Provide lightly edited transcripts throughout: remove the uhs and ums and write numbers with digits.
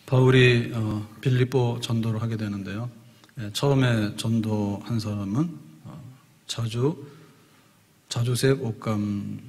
바울이 빌립보 전도를 하게 되는데요. 처음에 전도한 사람은 자주색 옷감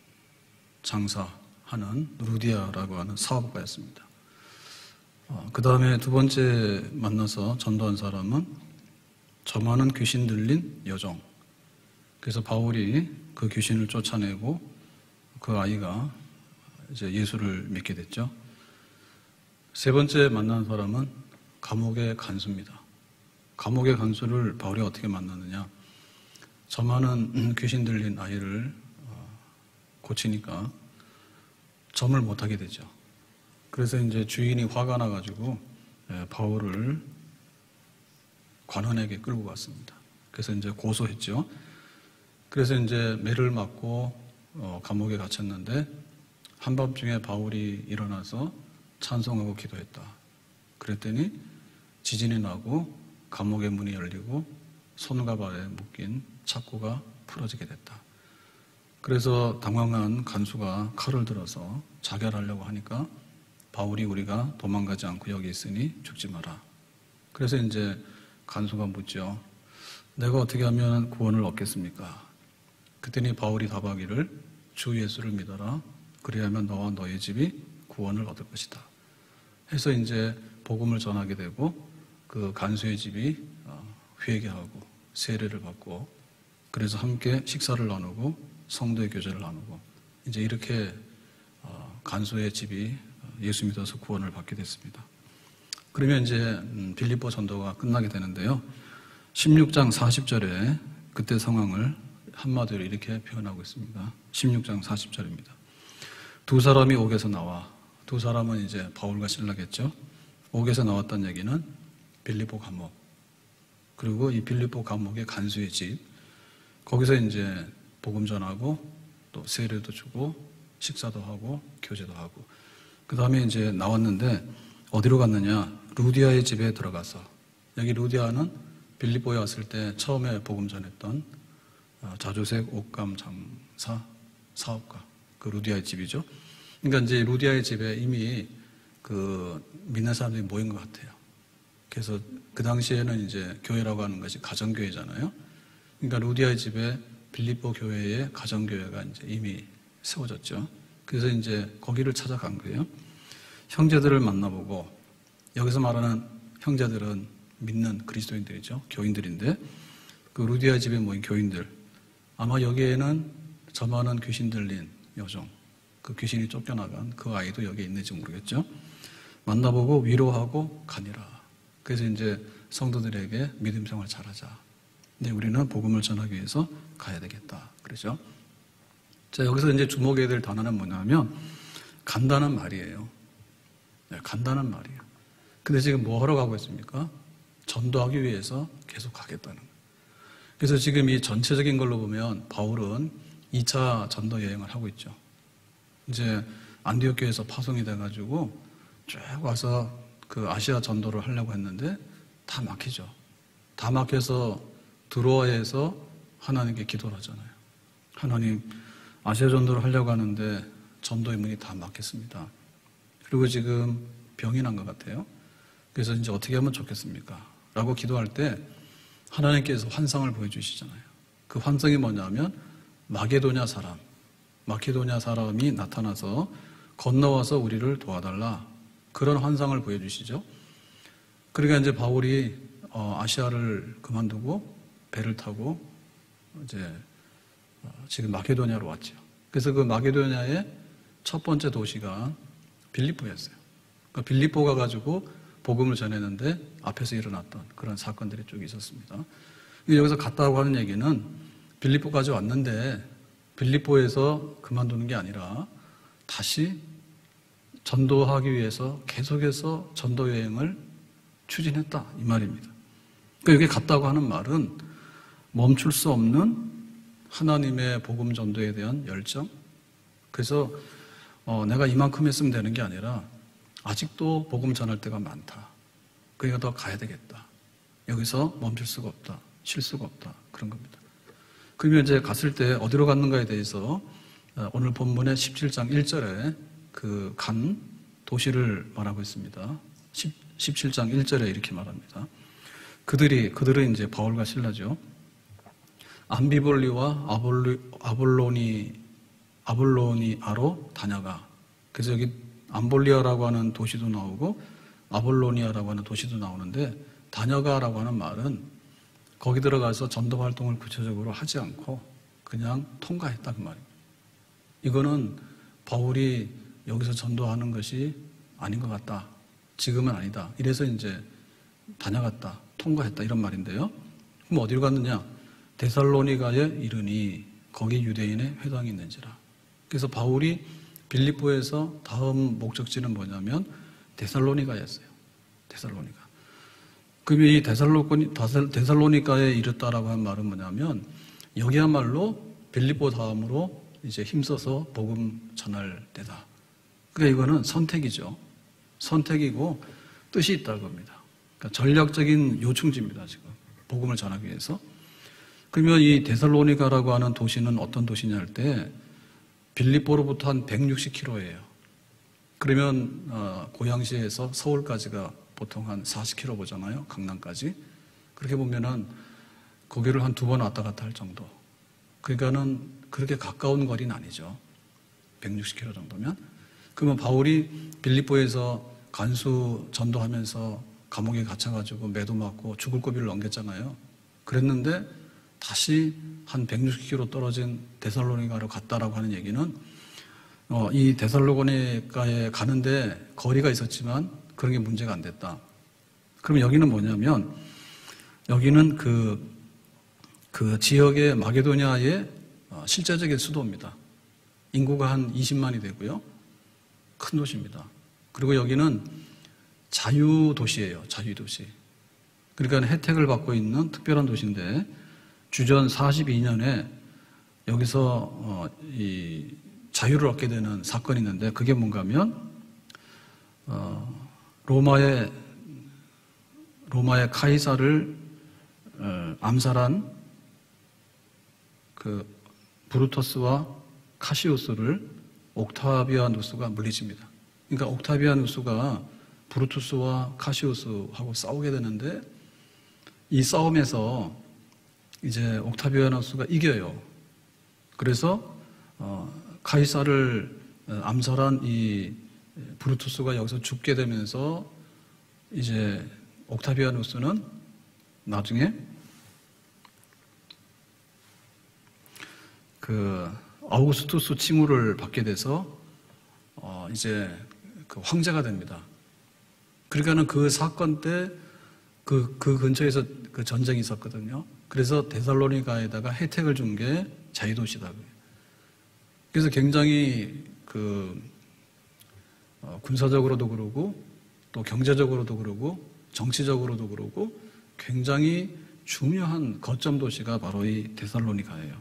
장사하는 루디아라고 하는 사업가였습니다. 그 다음에 두 번째 만나서 전도한 사람은 저 많은 귀신 들린 여종. 그래서 바울이 그 귀신을 쫓아내고 그 아이가 이제 예수를 믿게 됐죠. 세 번째 만난 사람은 감옥의 간수입니다. 감옥의 간수를 바울이 어떻게 만났느냐? 저 많은 귀신 들린 아이를 고치니까 점을 못하게 되죠. 그래서 이제 주인이 화가 나가지고 바울을 관원에게 끌고 갔습니다. 그래서 이제 고소했죠. 그래서 이제 매를 맞고 감옥에 갇혔는데 한밤중에 바울이 일어나서 찬송하고 기도했다. 그랬더니 지진이 나고 감옥의 문이 열리고 손과 발에 묶인 착고가 풀어지게 됐다. 그래서 당황한 간수가 칼을 들어서 자결하려고 하니까 바울이 우리가 도망가지 않고 여기 있으니 죽지 마라. 그래서 이제 간수가 묻죠. 내가 어떻게 하면 구원을 얻겠습니까? 그랬더니 바울이 답하기를 주 예수를 믿어라. 그리하면 너와 너의 집이 구원을 얻을 것이다. 해서 이제 복음을 전하게 되고 그 간수의 집이 회개하고 세례를 받고 그래서 함께 식사를 나누고 성도의 교제를 나누고 이제 이렇게 간수의 집이 예수 믿어서 구원을 받게 됐습니다. 그러면 이제 빌립보 전도가 끝나게 되는데요. 16장 40절에 그때 상황을 한마디로 이렇게 표현하고 있습니다. 16장 40절입니다. 두 사람이 옥에서 나와, 두 사람은 이제 바울과 실라겠죠. 옥에서 나왔다는 얘기는 빌립보 감옥, 그리고 이 빌립보 감옥의 간수의 집, 거기서 이제 복음 전하고 또 세례도 주고 식사도 하고 교제도 하고 그 다음에 이제 나왔는데 어디로 갔느냐? 루디아의 집에 들어가서, 여기 루디아는 빌립보에 왔을 때 처음에 복음 전했던 자주색 옷감 장사 사업가, 그 루디아의 집이죠. 그러니까 이제 루디아의 집에 이미 그 믿는 사람들이 모인 것 같아요. 그래서 그 당시에는 이제 교회라고 하는 것이 가정교회잖아요. 그러니까 루디아의 집에 빌립보 교회의 가정교회가 이제 이미 세워졌죠. 그래서 이제 거기를 찾아간 거예요. 형제들을 만나보고, 여기서 말하는 형제들은 믿는 그리스도인들이죠. 교인들인데 그 루디아 집에 모인 교인들, 아마 여기에는 저 많은 귀신 들린 여종, 그 귀신이 쫓겨나간 그 아이도 여기에 있는지 모르겠죠. 만나보고 위로하고 가니라. 그래서 이제 성도들에게 믿음 생활 잘하자. 근데 우리는 복음을 전하기 위해서 가야 되겠다. 그러죠. 자, 여기서 이제 주목해야 될 단어는 뭐냐면 간다는 말이에요. 네, 간다는 말이에요. 근데 지금 뭐 하러 가고 있습니까? 전도하기 위해서 계속 가겠다는 거예요. 그래서 지금 이 전체적인 걸로 보면 바울은 2차 전도 여행을 하고 있죠. 이제 안디옥 교회에서 파송이 돼가지고 쭉 와서 그 아시아 전도를 하려고 했는데 다 막히죠. 다 막혀서 드로아에서 하나님께 기도를 하잖아요. 하나님, 아시아 전도를 하려고 하는데 전도의 문이 다 막혔습니다. 그리고 지금 병이 난 것 같아요. 그래서 이제 어떻게 하면 좋겠습니까? 라고 기도할 때 하나님께서 환상을 보여주시잖아요. 그 환상이 뭐냐면 마게도냐 사람이 나타나서 건너와서 우리를 도와달라, 그런 환상을 보여주시죠. 그러니까 이제 바울이 아시아를 그만두고 배를 타고 이제 지금 마게도냐로 왔죠. 그래서 그 마게도냐의 첫 번째 도시가 빌립보였어요. 그러니까 빌립보 가가지고 복음을 전했는데 앞에서 일어났던 그런 사건들이 쭉 있었습니다. 여기서 갔다고 하는 얘기는 빌립보까지 왔는데 빌립보에서 그만두는 게 아니라 다시 전도하기 위해서 계속해서 전도 여행을 추진했다, 이 말입니다. 그러니까 여기 갔다고 하는 말은 멈출 수 없는 하나님의 복음 전도에 대한 열정. 그래서 내가 이만큼 했으면 되는 게 아니라 아직도 복음 전할 때가 많다. 그러니까 더 가야 되겠다. 여기서 멈출 수가 없다. 쉴 수가 없다. 그런 겁니다. 그러면 이제 갔을 때 어디로 갔는가에 대해서 오늘 본문의 17장 1절에 그 간 도시를 말하고 있습니다. 17장 1절에 이렇게 말합니다. 그들은 이제 바울과 실라죠. 암비볼리와 아볼로니아로 다녀가. 그래서 여기 암볼리아라고 하는 도시도 나오고 아볼로니아라고 하는 도시도 나오는데, 다녀가라고 하는 말은 거기 들어가서 전도 활동을 구체적으로 하지 않고 그냥 통과했다 그 말입니다. 이거는 바울이 여기서 전도하는 것이 아닌 것 같다. 지금은 아니다. 이래서 이제 다녀갔다, 통과했다 이런 말인데요. 그럼 어디로 갔느냐? 데살로니가에 이르니 거기 유대인의 회당이 있는지라. 그래서 바울이 빌립보에서 다음 목적지는 뭐냐면 데살로니가였어요. 데살로니가. 그럼 이 데살로니가에 이르다라고 한 말은 뭐냐면 여기야말로 빌립보 다음으로 이제 힘써서 복음 전할 때다. 그러니까 이거는 선택이죠. 선택이고 뜻이 있다는 겁니다. 그러니까 전략적인 요충지입니다. 지금 복음을 전하기 위해서. 그러면 이 데살로니가라고 하는 도시는 어떤 도시냐 할 때 빌립보로부터 한 160km예요. 그러면 고양시에서 서울까지가 보통 한 40km 보잖아요. 강남까지. 그렇게 보면은 거기를 한 2번 왔다 갔다 할 정도. 그러니까는 그렇게 가까운 거리는 아니죠. 160km 정도면. 그러면 바울이 빌립보에서 간수 전도하면서 감옥에 갇혀가지고 매도 맞고 죽을 고비를 넘겼잖아요. 그랬는데 다시 한 160km 떨어진 데살로니가로 갔다라고 하는 얘기는 이 데살로니가에 가는데 거리가 있었지만 그런 게 문제가 안 됐다. 그럼 여기는 뭐냐면 여기는 그 지역의 마게도냐의 실제적인 수도입니다. 인구가 한 20만이 되고요. 큰 도시입니다. 그리고 여기는 자유도시예요. 자유도시. 그러니까 혜택을 받고 있는 특별한 도시인데 주전 42년에 여기서 이 자유를 얻게 되는 사건이 있는데 그게 뭔가 하면 로마의 카이사를 암살한 그 브루터스와 카시우스를 옥타비아누스가 물리칩니다. 그러니까 옥타비아누스가 브루투스와 카시우스하고 싸우게 되는데 이 싸움에서 이제 옥타비아누스가 이겨요. 그래서 카이사를 암살한 이 브루투스가 여기서 죽게 되면서 이제 옥타비아누스는 나중에 그 아우구스투스 칭호를 받게 돼서 이제 그 황제가 됩니다. 그러니까는 그 사건 때 그 근처에서 그 전쟁이 있었거든요. 그래서 데살로니가에다가 혜택을 준 게 자유도시다. 그래서 굉장히 그 군사적으로도 그러고 또 경제적으로도 그러고 정치적으로도 그러고 굉장히 중요한 거점 도시가 바로 이 데살로니가예요.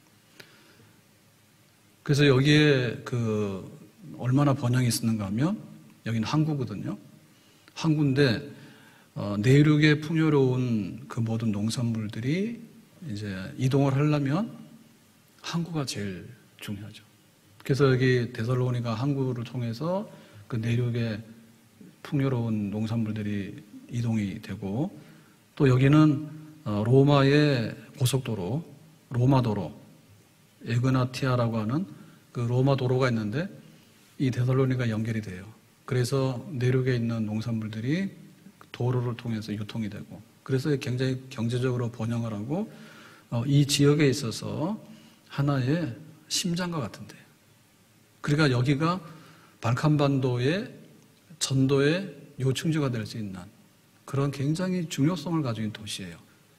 그래서 여기에 그 얼마나 번영이 있었는가 하면 여기는 항구거든요. 항구인데 내륙의 풍요로운 그 모든 농산물들이 이제 이동을 하려면 항구가 제일 중요하죠. 그래서 여기 데살로니가 항구를 통해서 그 내륙의 풍요로운 농산물들이 이동이 되고 또 여기는 로마의 고속도로, 로마도로, 에그나티아라고 하는 그 로마도로가 있는데 이 데살로니가 연결이 돼요. 그래서 내륙에 있는 농산물들이 도로를 통해서 유통이 되고 그래서 굉장히 경제적으로 번영을 하고 이 지역에 있어서 하나의 심장과 같은데 그러니까 여기가 발칸반도의 전도의 요충지가 될 수 있는 그런 굉장히 중요성을 가지고 있는 도시예요.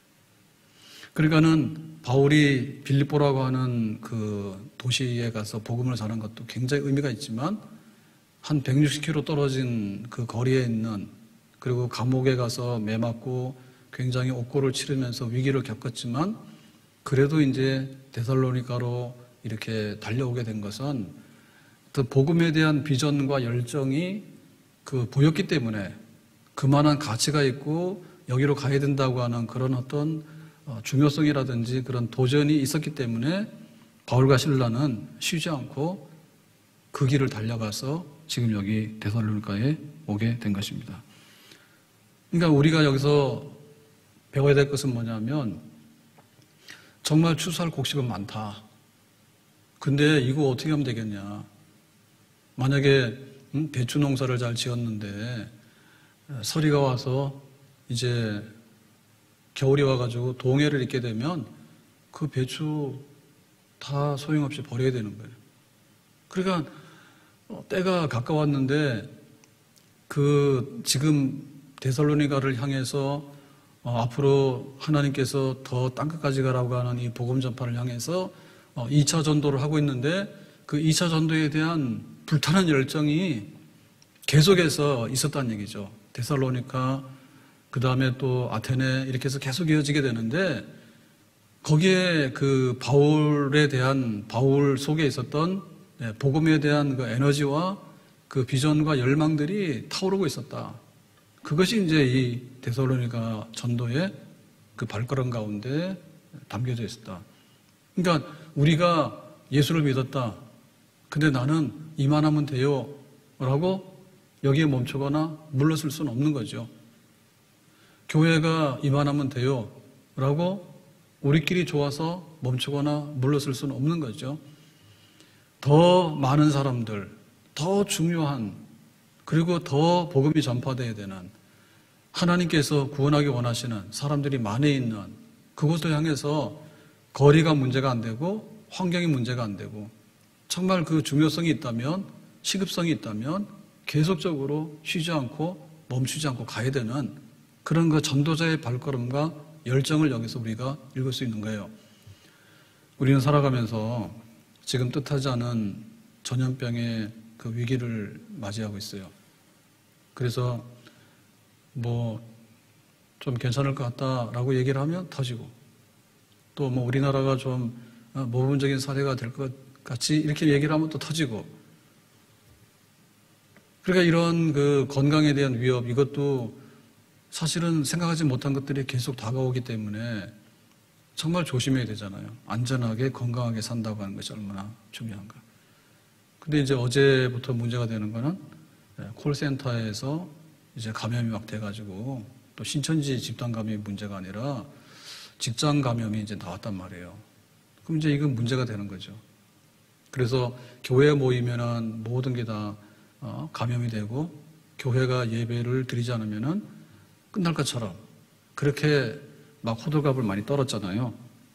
그러니까는 바울이 빌립보라고 하는 그 도시에 가서 복음을 전한 것도 굉장히 의미가 있지만 한 160km 떨어진 그 거리에 있는 그리고 감옥에 가서 매 맞고 굉장히 옥고를 치르면서 위기를 겪었지만 그래도 이제 데살로니가로 이렇게 달려오게 된 것은 그 복음에 대한 비전과 열정이 그 보였기 때문에 그만한 가치가 있고 여기로 가야 된다고 하는 그런 어떤 중요성이라든지 그런 도전이 있었기 때문에 바울과 실라는 쉬지 않고 그 길을 달려가서 지금 여기 데살로니가에 오게 된 것입니다. 그러니까 우리가 여기서 배워야 될 것은 뭐냐면 정말 추수할 곡식은 많다. 근데 이거 어떻게 하면 되겠냐. 만약에 배추 농사를 잘 지었는데 서리가 와서 이제 겨울이 와가지고 동해를 입게 되면 그 배추 다 소용없이 버려야 되는 거예요. 그러니까 때가 가까웠는데 그 지금 데살로니가를 향해서 앞으로 하나님께서 더 땅끝까지 가라고 하는 이 복음 전파를 향해서 2차 전도를 하고 있는데 그 2차 전도에 대한 불타는 열정이 계속해서 있었다는 얘기죠. 데살로니가, 그 다음에 또 아테네 이렇게 해서 계속 이어지게 되는데 거기에 그 바울 속에 있었던 복음에 대한 그 에너지와 그 비전과 열망들이 타오르고 있었다. 그것이 이제 이 데살로니가 전도의 그 발걸음 가운데 담겨져 있었다. 그러니까 우리가 예수를 믿었다. 근데 나는 이만하면 돼요. 라고 여기에 멈추거나 물러설 수는 없는 거죠. 교회가 이만하면 돼요. 라고 우리끼리 좋아서 멈추거나 물러설 수는 없는 거죠. 더 많은 사람들, 더 중요한, 그리고 더 복음이 전파되어야 되는, 하나님께서 구원하기 원하시는 사람들이 많이 있는 그곳을 향해서 거리가 문제가 안 되고 환경이 문제가 안 되고 정말 그 중요성이 있다면, 시급성이 있다면 계속적으로 쉬지 않고 멈추지 않고 가야 되는 그런 그 전도자의 발걸음과 열정을 여기서 우리가 읽을 수 있는 거예요. 우리는 살아가면서 지금 뜻하지 않은 전염병의 그 위기를 맞이하고 있어요. 그래서 좀 괜찮을 것 같다라고 얘기를 하면 터지고, 또 우리나라가 좀 모범적인 사례가 될 것 같이 이렇게 얘기를 하면 또 터지고. 그러니까 이런 그 건강에 대한 위협, 이것도 사실은 생각하지 못한 것들이 계속 다가오기 때문에 정말 조심해야 되잖아요. 안전하게 건강하게 산다고 하는 것이 얼마나 중요한가. 근데 이제 어제부터 문제가 되는 거는 콜센터에서 이제 감염이 막 돼가지고 또 신천지 집단 감염이 문제가 아니라 직장 감염이 이제 나왔단 말이에요. 그럼 이제 이건 문제가 되는 거죠. 그래서 교회에 모이면은 모든 게 다 감염이 되고 교회가 예배를 드리지 않으면은 끝날 것처럼 그렇게 막 호들갑을 많이 떨었잖아요.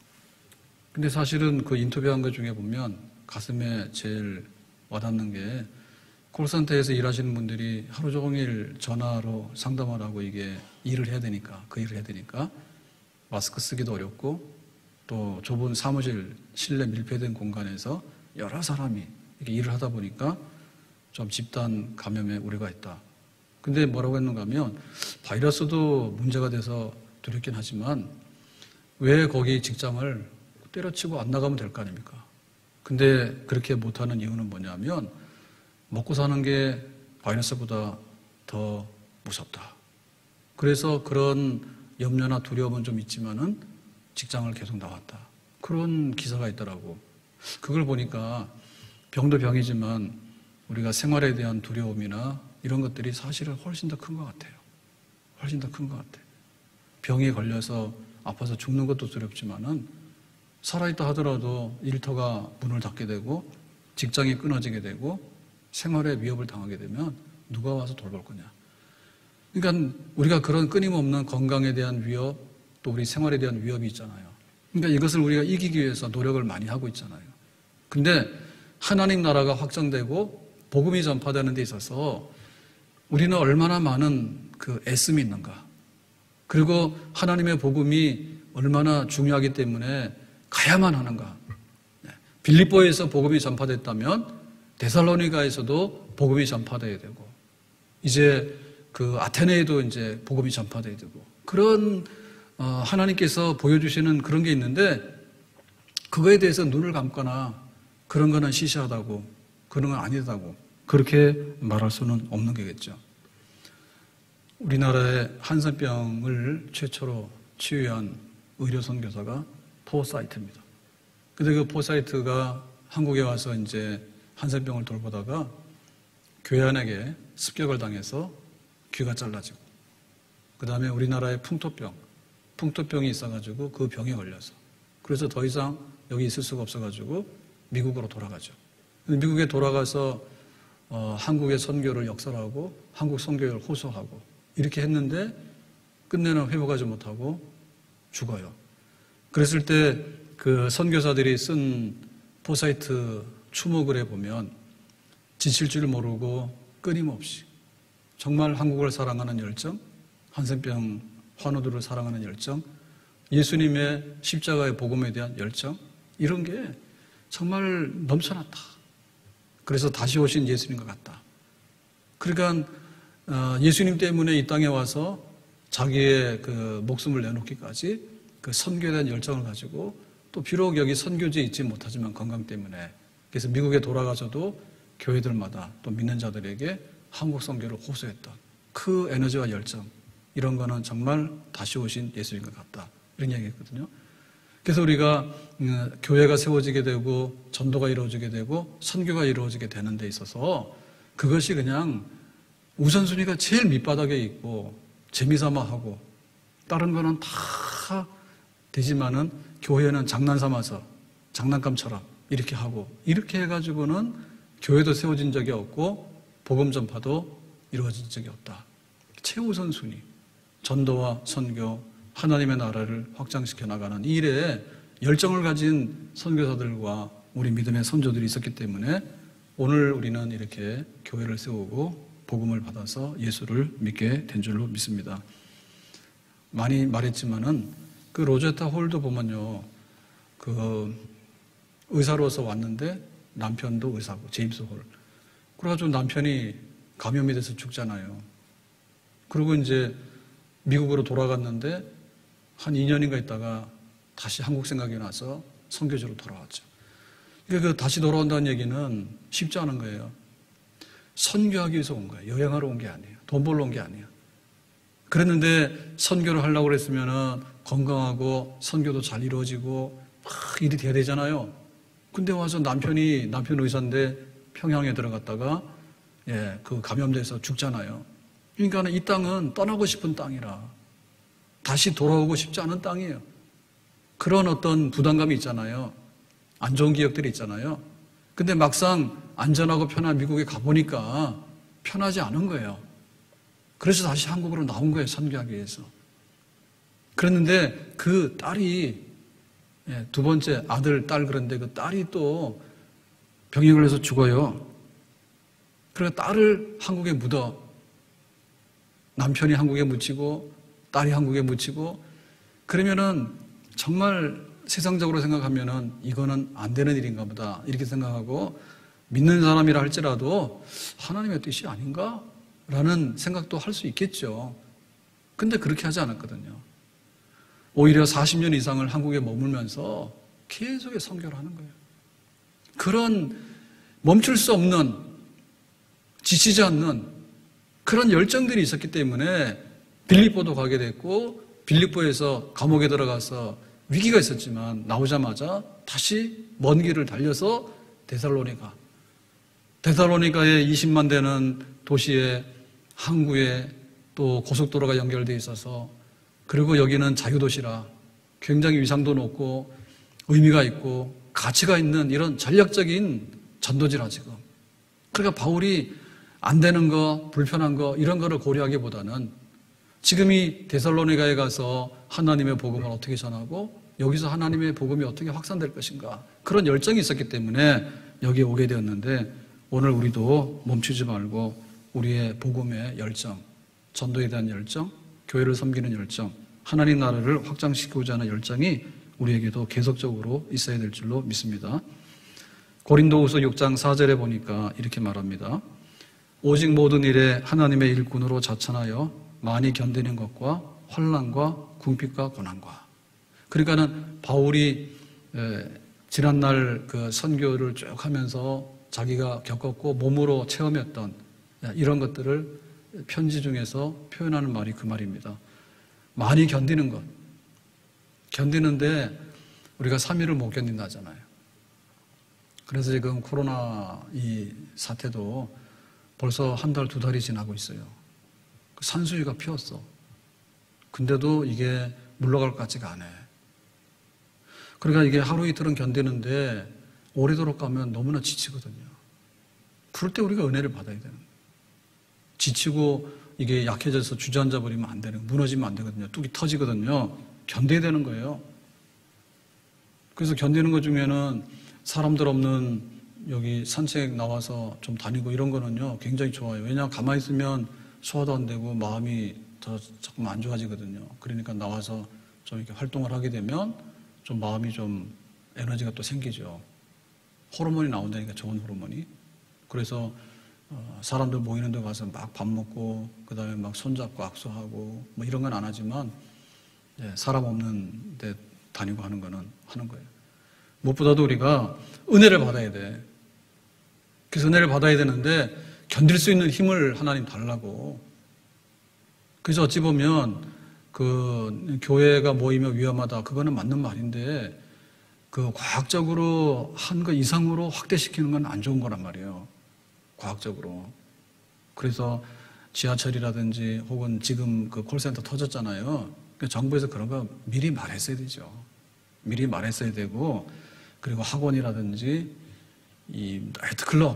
근데 사실은 그 인터뷰한 것 중에 보면 가슴에 제일 와닿는 게 콜센터에서 일하시는 분들이 하루 종일 전화로 상담을 하고 이게 일을 해야 되니까, 그 일을 해야 되니까 마스크 쓰기도 어렵고 또 좁은 사무실, 실내 밀폐된 공간에서 여러 사람이 이렇게 일을 하다 보니까 좀 집단 감염에 우려가 있다. 근데 뭐라고 했는가 하면 바이러스도 문제가 돼서 두렵긴 하지만 왜 거기 직장을 때려치고 안 나가면 될 거 아닙니까? 근데 그렇게 못하는 이유는 뭐냐면 먹고 사는 게 바이러스보다 더 무섭다. 그래서 그런 염려나 두려움은 좀 있지만은 직장을 계속 나왔다. 그런 기사가 있더라고. 그걸 보니까 병도 병이지만 우리가 생활에 대한 두려움이나 이런 것들이 사실은 훨씬 더 큰 것 같아요. 훨씬 더 큰 것 같아요. 병에 걸려서 아파서 죽는 것도 두렵지만은 살아있다 하더라도 일터가 문을 닫게 되고 직장이 끊어지게 되고 생활에 위협을 당하게 되면 누가 와서 돌볼 거냐. 그러니까 우리가 그런 끊임없는 건강에 대한 위협, 또 우리 생활에 대한 위협이 있잖아요. 그러니까 이것을 우리가 이기기 위해서 노력을 많이 하고 있잖아요. 근데 하나님 나라가 확장되고 복음이 전파되는 데 있어서 우리는 얼마나 많은 그 애씀이 있는가. 그리고 하나님의 복음이 얼마나 중요하기 때문에 가야만 하는가. 빌립보에서 복음이 전파됐다면 데살로니가에서도 복음이 전파돼야 되고, 이제 그 아테네에도 이제 복음이 전파돼야 되고, 그런 하나님께서 보여주시는 그런 게 있는데 그거에 대해서 눈을 감거나 그런 거는 시시하다고, 그런 건 아니다고 그렇게 말할 수는 없는 거겠죠. 우리나라의 한센병을 최초로 치유한 의료 선교사가 포사이트입니다. 근데 그 포사이트가 한국에 와서 이제 한센병을 돌보다가 교회안에게 습격을 당해서 귀가 잘라지고, 그 다음에 우리나라에 풍토병이 있어가지고 그 병에 걸려서 그래서 더 이상 여기 있을 수가 없어가지고 미국으로 돌아가죠. 미국에 돌아가서 한국의 선교를 역설하고 한국 선교를 호소하고 이렇게 했는데 끝내는 회복하지 못하고 죽어요. 그랬을 때 그 선교사들이 쓴 포사이트 추모글에 보면 지칠 줄 모르고 끊임없이 정말 한국을 사랑하는 열정, 한센병 환우들을 사랑하는 열정, 예수님의 십자가의 복음에 대한 열정 이런 게 정말 넘쳐났다. 그래서 다시 오신 예수님과 같다. 그러니까 예수님 때문에 이 땅에 와서 자기의 그 목숨을 내놓기까지 그 선교에 대한 열정을 가지고 또 비록 여기 선교지에 있지 못하지만 건강 때문에 그래서 미국에 돌아가서도 교회들마다 또 믿는 자들에게 한국 선교를 호소했던 그 에너지와 열정 이런 거는 정말 다시 오신 예수님과 같다. 이런 얘기했거든요. 그래서 우리가 교회가 세워지게 되고 전도가 이루어지게 되고 선교가 이루어지게 되는 데 있어서 그것이 그냥 우선순위가 제일 밑바닥에 있고 재미삼아 하고 다른 거는 다 되지만은 교회는 장난삼아서 장난감처럼 이렇게 하고 이렇게 해가지고는 교회도 세워진 적이 없고 복음 전파도 이루어진 적이 없다. 최우선순위 전도와 선교 하나님의 나라를 확장시켜 나가는 이 일에 열정을 가진 선교사들과 우리 믿음의 선조들이 있었기 때문에 오늘 우리는 이렇게 교회를 세우고 복음을 받아서 예수를 믿게 된 줄로 믿습니다. 많이 말했지만은 그 로제타 홀도 보면요, 그 의사로서 왔는데 남편도 의사고 제임스 홀. 그래가지고 남편이 감염이 돼서 죽잖아요. 그리고 이제 미국으로 돌아갔는데 한 2년인가 있다가 다시 한국 생각이 나서 선교지로 돌아왔죠. 그러니까 그 다시 돌아온다는 얘기는 쉽지 않은 거예요. 선교하기 위해서 온 거예요. 여행하러 온 게 아니에요. 돈 벌러 온 게 아니에요. 그랬는데 선교를 하려고 그랬으면은 건강하고 선교도 잘 이루어지고 막 일이 돼야 되잖아요. 근데 와서 남편 의사인데 평양에 들어갔다가 그 감염돼서 죽잖아요. 그러니까 이 땅은 떠나고 싶은 땅이라 다시 돌아오고 싶지 않은 땅이에요. 그런 어떤 부담감이 있잖아요. 안 좋은 기억들이 있잖아요. 근데 막상 안전하고 편한 미국에 가보니까 편하지 않은 거예요. 그래서 다시 한국으로 나온 거예요. 선교하기 위해서. 그랬는데 그 딸이 두 번째 아들, 딸 그런데 그 딸이 또 병에 걸려서 죽어요. 그러니까 딸을 한국에 묻어 남편이 한국에 묻히고 딸이 한국에 묻히고 그러면은 정말 세상적으로 생각하면은 이거는 안 되는 일인가 보다 이렇게 생각하고 믿는 사람이라 할지라도 하나님의 뜻이 아닌가? 라는 생각도 할 수 있겠죠. 근데 그렇게 하지 않았거든요. 오히려 40년 이상을 한국에 머물면서 계속의 선교를 하는 거예요. 그런 멈출 수 없는 지치지 않는 그런 열정들이 있었기 때문에 빌립보도 가게 됐고 빌립보에서 감옥에 들어가서 위기가 있었지만 나오자마자 다시 먼 길을 달려서 데살로니가에 20만 되는 도시에 항구에 또 고속도로가 연결되어 있어서 그리고 여기는 자유도시라 굉장히 위상도 높고 의미가 있고 가치가 있는 이런 전략적인 전도지라 지금. 그러니까 바울이 안 되는 거, 불편한 거 이런 거를 고려하기보다는 지금 이 데살로니가에 가서 하나님의 복음을 어떻게 전하고 여기서 하나님의 복음이 어떻게 확산될 것인가 그런 열정이 있었기 때문에 여기에 오게 되었는데 오늘 우리도 멈추지 말고 우리의 복음의 열정, 전도에 대한 열정, 교회를 섬기는 열정, 하나님 나라를 확장시키고자 하는 열정이 우리에게도 계속적으로 있어야 될 줄로 믿습니다. 고린도후서 6장 4절에 보니까 이렇게 말합니다. 오직 모든 일에 하나님의 일꾼으로 자천하여 많이 견디는 것과 환난과 궁핍과 고난과. 그러니까는 바울이 지난날 그 선교를 쭉 하면서 자기가 겪었고 몸으로 체험했던 이런 것들을 편지 중에서 표현하는 말이 그 말입니다. 많이 견디는 것. 견디는데 우리가 3일을 못 견딘다잖아요. 그래서 지금 코로나 이 사태도 벌써 한 달, 두 달이 지나고 있어요. 산수유가 피었어. 근데도 이게 물러갈 것 같지가 않아. 그러니까 이게 하루 이틀은 견디는데 오래도록 가면 너무나 지치거든요. 그럴 때 우리가 은혜를 받아야 되는 거예요. 지치고 이게 약해져서 주저앉아 버리면 안 되는, 무너지면 안 되거든요. 뚝이 터지거든요. 견뎌야 되는 거예요. 그래서 견디는 것 중에는 사람들 없는 여기 산책 나와서 좀 다니고 이런 거는요, 굉장히 좋아요. 왜냐하면 가만히 있으면 소화도 안 되고 마음이 더 조금 안 좋아지거든요. 그러니까 나와서 좀 이렇게 활동을 하게 되면 좀 마음이 좀 에너지가 또 생기죠. 호르몬이 나온다니까, 좋은 호르몬이. 그래서 사람들 모이는 데 가서 막 밥 먹고 그 다음에 막 손잡고 악수하고 뭐 이런 건 안 하지만 사람 없는 데 다니고 하는 거는 하는 거예요. 무엇보다도 우리가 은혜를 받아야 돼. 그래서 은혜를 받아야 되는데 견딜 수 있는 힘을 하나님 달라고. 그래서 어찌 보면 그 교회가 모이면 위험하다, 그거는 맞는 말인데 그 과학적으로 한 거 이상으로 확대시키는 건 안 좋은 거란 말이에요. 과학적으로. 그래서 지하철이라든지 혹은 지금 그 콜센터 터졌잖아요. 그러니까 정부에서 그런 거 미리 말했어야 되죠. 미리 말했어야 되고, 그리고 학원이라든지 이 나이트클럽,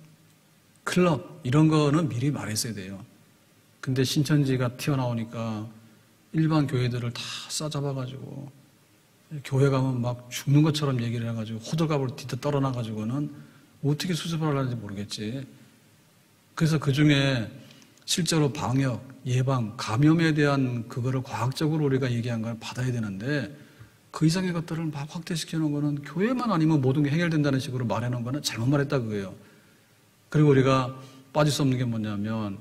클럽 이런 거는 미리 말했어야 돼요. 근데 신천지가 튀어나오니까 일반 교회들을 다 싸잡아가지고 교회 가면 막 죽는 것처럼 얘기를 해가지고 호들갑을 뒤터 떨어나가지고는 어떻게 수습을 하려는지 모르겠지. 그래서 그 중에 실제로 방역, 예방, 감염에 대한 그거를 과학적으로 우리가 얘기한 걸 받아야 되는데 그 이상의 것들을 막 확대시키는 거는 교회만 아니면 모든 게 해결된다는 식으로 말하는 거는 잘못 말했다 그거예요. 그리고 우리가 빠질 수 없는 게 뭐냐면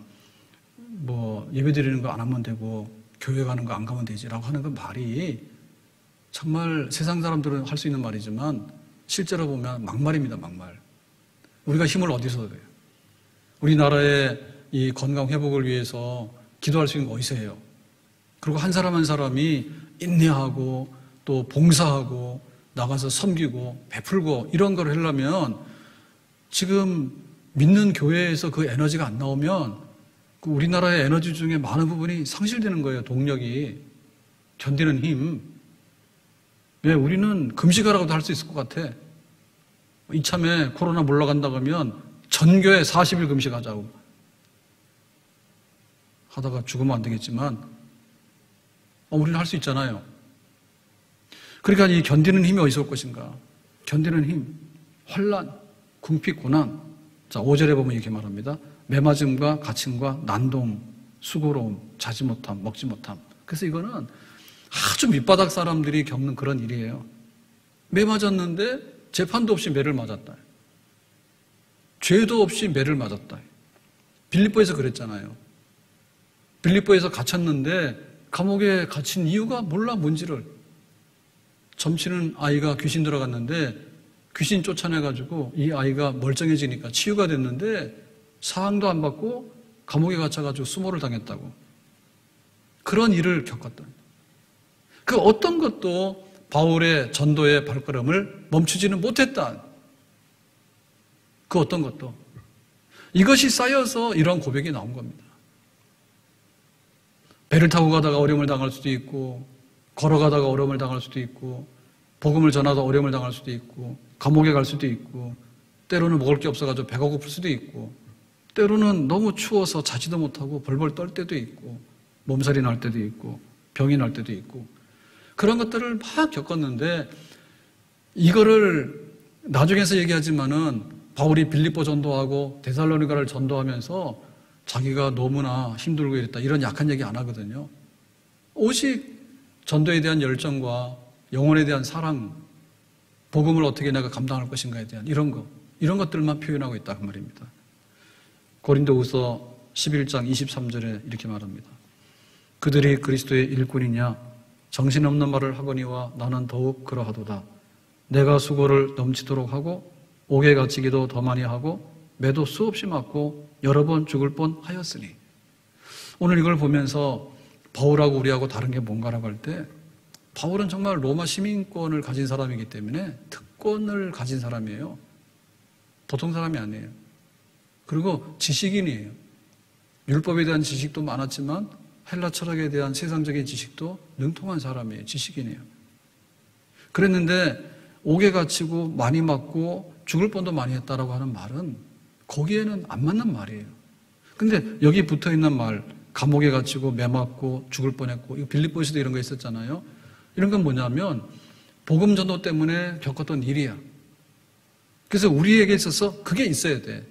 뭐 예배 드리는 거 안 하면 되고 교회 가는 거 안 가면 되지라고 하는 그 말이 정말 세상 사람들은 할 수 있는 말이지만 실제로 보면 막말입니다, 막말. 우리가 힘을 어디서 얻어요? 우리나라의 이 건강 회복을 위해서 기도할 수 있는 거 어디서 해요? 그리고 한 사람 한 사람이 인내하고 또 봉사하고 나가서 섬기고 베풀고 이런 걸 하려면 지금 믿는 교회에서 그 에너지가 안 나오면 그 우리나라의 에너지 중에 많은 부분이 상실되는 거예요. 동력이. 견디는 힘. 왜? 우리는 금식하라고도 할 수 있을 것 같아. 이참에 코로나 물러간다고 하면 전교회 40일 금식하자고. 하다가 죽으면 안 되겠지만 우리는 할 수 있잖아요. 그러니까 이 견디는 힘이 어디서 올 것인가? 견디는 힘, 환난, 궁핍, 고난. 자, 5절에 보면 이렇게 말합니다. 매맞음과 갇힘과 난동, 수고로움, 자지 못함, 먹지 못함. 그래서 이거는 아주 밑바닥 사람들이 겪는 그런 일이에요. 매 맞았는데 재판도 없이 매를 맞았다. 죄도 없이 매를 맞았다. 빌립보에서 그랬잖아요. 빌립보에서 갇혔는데 감옥에 갇힌 이유가 몰라 뭔지를. 점치는 아이가 귀신 들어갔는데 귀신 쫓아내가지고 이 아이가 멀쩡해지니까 치유가 됐는데 사항도 안 받고 감옥에 갇혀가지고 수모를 당했다고. 그런 일을 겪었다. 그 어떤 것도 바울의 전도의 발걸음을 멈추지는 못했다. 그 어떤 것도. 이것이 쌓여서 이러한 고백이 나온 겁니다. 배를 타고 가다가 어려움을 당할 수도 있고, 걸어가다가 어려움을 당할 수도 있고, 복음을 전하다 어려움을 당할 수도 있고, 감옥에 갈 수도 있고, 때로는 먹을 게 없어가지고 배가 고플 수도 있고, 때로는 너무 추워서 자지도 못하고 벌벌 떨 때도 있고, 몸살이 날 때도 있고, 병이 날 때도 있고, 그런 것들을 막 겪었는데, 이거를 나중에서 얘기하지만은 바울이 빌립보 전도하고 데살로니가를 전도하면서 자기가 너무나 힘들고 이랬다, 이런 약한 얘기 안 하거든요. 오직 전도에 대한 열정과 영혼에 대한 사랑, 복음을 어떻게 내가 감당할 것인가에 대한 이런 것들만 표현하고 있다 그 말입니다. 고린도후서 11장 23절에 이렇게 말합니다. 그들이 그리스도의 일꾼이냐 정신없는 말을 하거니와 나는 더욱 그러하도다. 내가 수고를 넘치도록 하고 옥에 갇히기도 더 많이 하고 매도 수없이 맞고 여러 번 죽을 뻔하였으니. 오늘 이걸 보면서 바울하고 우리하고 다른 게 뭔가라고 할 때 바울은 정말 로마 시민권을 가진 사람이기 때문에 특권을 가진 사람이에요. 보통 사람이 아니에요. 그리고 지식인이에요. 율법에 대한 지식도 많았지만 헬라 철학에 대한 세상적인 지식도 능통한 사람이에요. 지식인이에요. 그랬는데 옥에 갇히고 많이 맞고 죽을 뻔도 많이 했다라고 하는 말은 거기에는 안 맞는 말이에요. 근데 여기 붙어 있는 말, 감옥에 갇히고 매 맞고 죽을 뻔했고, 이거 빌립보에서도 이런 거 있었잖아요. 이런 건 뭐냐면 복음 전도 때문에 겪었던 일이야. 그래서 우리에게 있어서 그게 있어야 돼.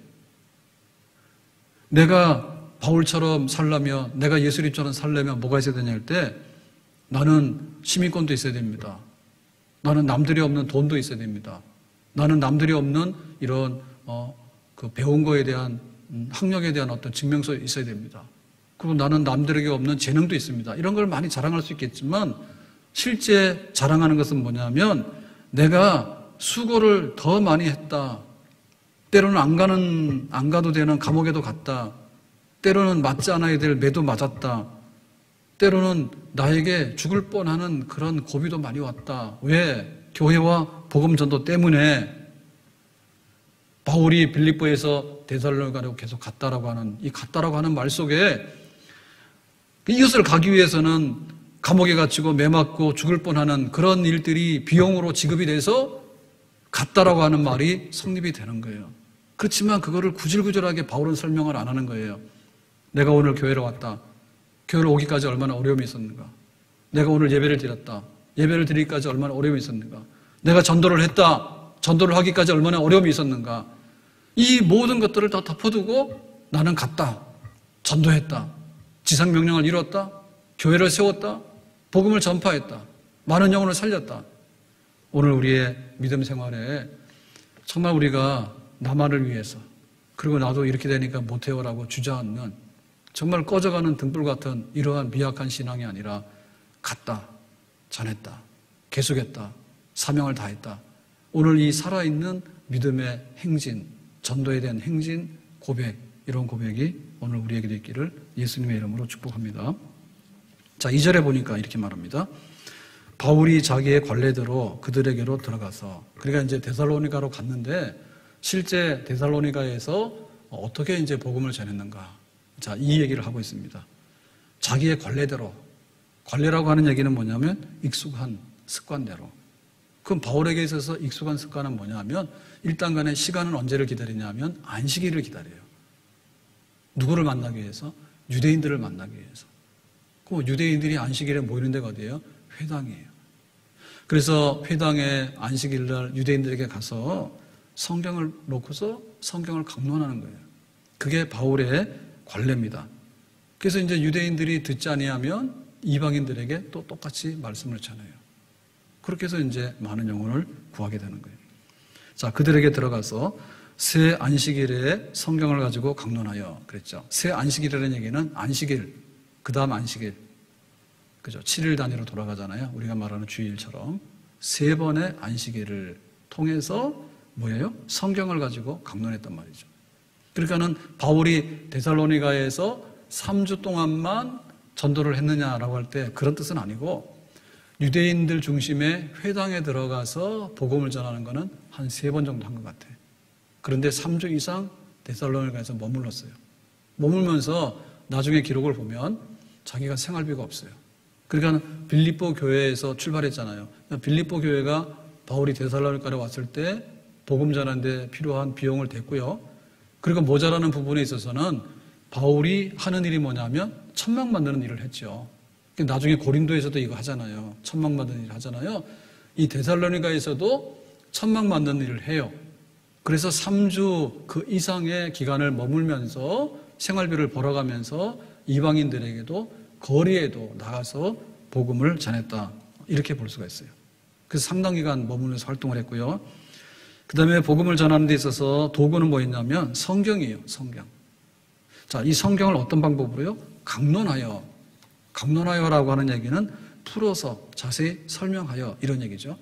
내가 바울처럼 살려면, 내가 예수님처럼 살려면 뭐가 있어야 되냐 할 때, 나는 시민권도 있어야 됩니다. 나는 남들이 없는 돈도 있어야 됩니다. 나는 남들이 없는 이런 그 배운 거에 대한 학력에 대한 어떤 증명서 있어야 됩니다. 그리고 나는 남들에게 없는 재능도 있습니다. 이런 걸 많이 자랑할 수 있겠지만 실제 자랑하는 것은 뭐냐면 내가 수고를 더 많이 했다. 때로는 안 가도 되는 감옥에도 갔다. 때로는 맞지 않아야 될 매도 맞았다. 때로는 나에게 죽을 뻔하는 그런 고비도 많이 왔다. 왜? 교회와 복음 전도 때문에. 바울이 빌립보에서 데살로니가로 계속 갔다라고 하는 이 갔다라고 하는 말 속에 이것을 가기 위해서는 감옥에 갇히고 매 맞고 죽을 뻔하는 그런 일들이 비용으로 지급이 돼서 갔다라고 하는 말이 성립이 되는 거예요. 그렇지만 그거를 구질구질하게 바울은 설명을 안 하는 거예요. 내가 오늘 교회로 왔다. 교회로 오기까지 얼마나 어려움이 있었는가. 내가 오늘 예배를 드렸다. 예배를 드리기까지 얼마나 어려움이 있었는가. 내가 전도를 했다. 전도를 하기까지 얼마나 어려움이 있었는가. 이 모든 것들을 다 덮어두고 나는 갔다. 전도했다. 지상명령을 이뤘다. 교회를 세웠다. 복음을 전파했다. 많은 영혼을 살렸다. 오늘 우리의 믿음 생활에 정말 우리가 나만을 위해서 그리고 나도 이렇게 되니까 못해요라고 주저앉는 정말 꺼져가는 등불 같은 이러한 미약한 신앙이 아니라 갔다. 전했다. 계속했다. 사명을 다했다. 오늘 이 살아있는 믿음의 행진, 전도에 대한 행진, 고백, 이런 고백이 오늘 우리에게 있기를 예수님의 이름으로 축복합니다. 자, 2절에 보니까 이렇게 말합니다. 바울이 자기의 관례대로 그들에게로 들어가서, 그러니까 이제 데살로니가로 갔는데 실제 데살로니가에서 어떻게 이제 복음을 전했는가. 자, 이 얘기를 하고 있습니다. 자기의 관례대로. 관례라고 하는 얘기는 뭐냐면 익숙한 습관대로. 그럼 바울에게 있어서 익숙한 습관은 뭐냐면 일단 간에 시간은 언제를 기다리냐면 안식일을 기다려요. 누구를 만나기 위해서? 유대인들을 만나기 위해서. 그 유대인들이 안식일에 모이는 데가 어디예요? 회당이에요. 그래서 회당에 안식일날 유대인들에게 가서 성경을 놓고서 성경을 강론하는 거예요. 그게 바울의 관례입니다. 그래서 이제 유대인들이 듣지 아니하면 이방인들에게 또 똑같이 말씀을 전해요. 그렇게 해서 이제 많은 영혼을 구하게 되는 거예요. 자, 그들에게 들어가서 새 안식일에 성경을 가지고 강론하여 그랬죠. 새 안식일이라는 얘기는 안식일, 그 다음 안식일. 그죠? 7일 단위로 돌아가잖아요. 우리가 말하는 주일처럼. 3번의 안식일을 통해서 뭐예요? 성경을 가지고 강론했단 말이죠. 그러니까는 바울이 데살로니가에서 3주 동안만 전도를 했느냐라고 할 때 그런 뜻은 아니고 유대인들 중심의 회당에 들어가서 복음을 전하는 것은 한 3번 정도 한 것 같아요. 그런데 3주 이상 데살로니가에서 머물렀어요. 머물면서 나중에 기록을 보면 자기가 생활비가 없어요. 그러니까 빌립보 교회에서 출발했잖아요. 빌립보 교회가 바울이 데살로니가에 왔을 때 복음 전하는데 필요한 비용을 댔고요. 그리고 모자라는 부분에 있어서는 바울이 하는 일이 뭐냐면 천막 만드는 일을 했죠. 나중에 고린도에서도 이거 하잖아요. 천막 만드는 일을 하잖아요. 이 데살로니가에서도 천막 만드는 일을 해요. 그래서 3주 그 이상의 기간을 머물면서 생활비를 벌어가면서 이방인들에게도 거리에도 나가서 복음을 전했다. 이렇게 볼 수가 있어요. 그래서 상당 기간 머물면서 활동을 했고요. 그 다음에 복음을 전하는 데 있어서 도구는 뭐였냐면 성경이에요. 성경. 자, 이 성경을 어떤 방법으로요? 강론하여. 강론하여라고 하는 얘기는 풀어서 자세히 설명하여 이런 얘기죠.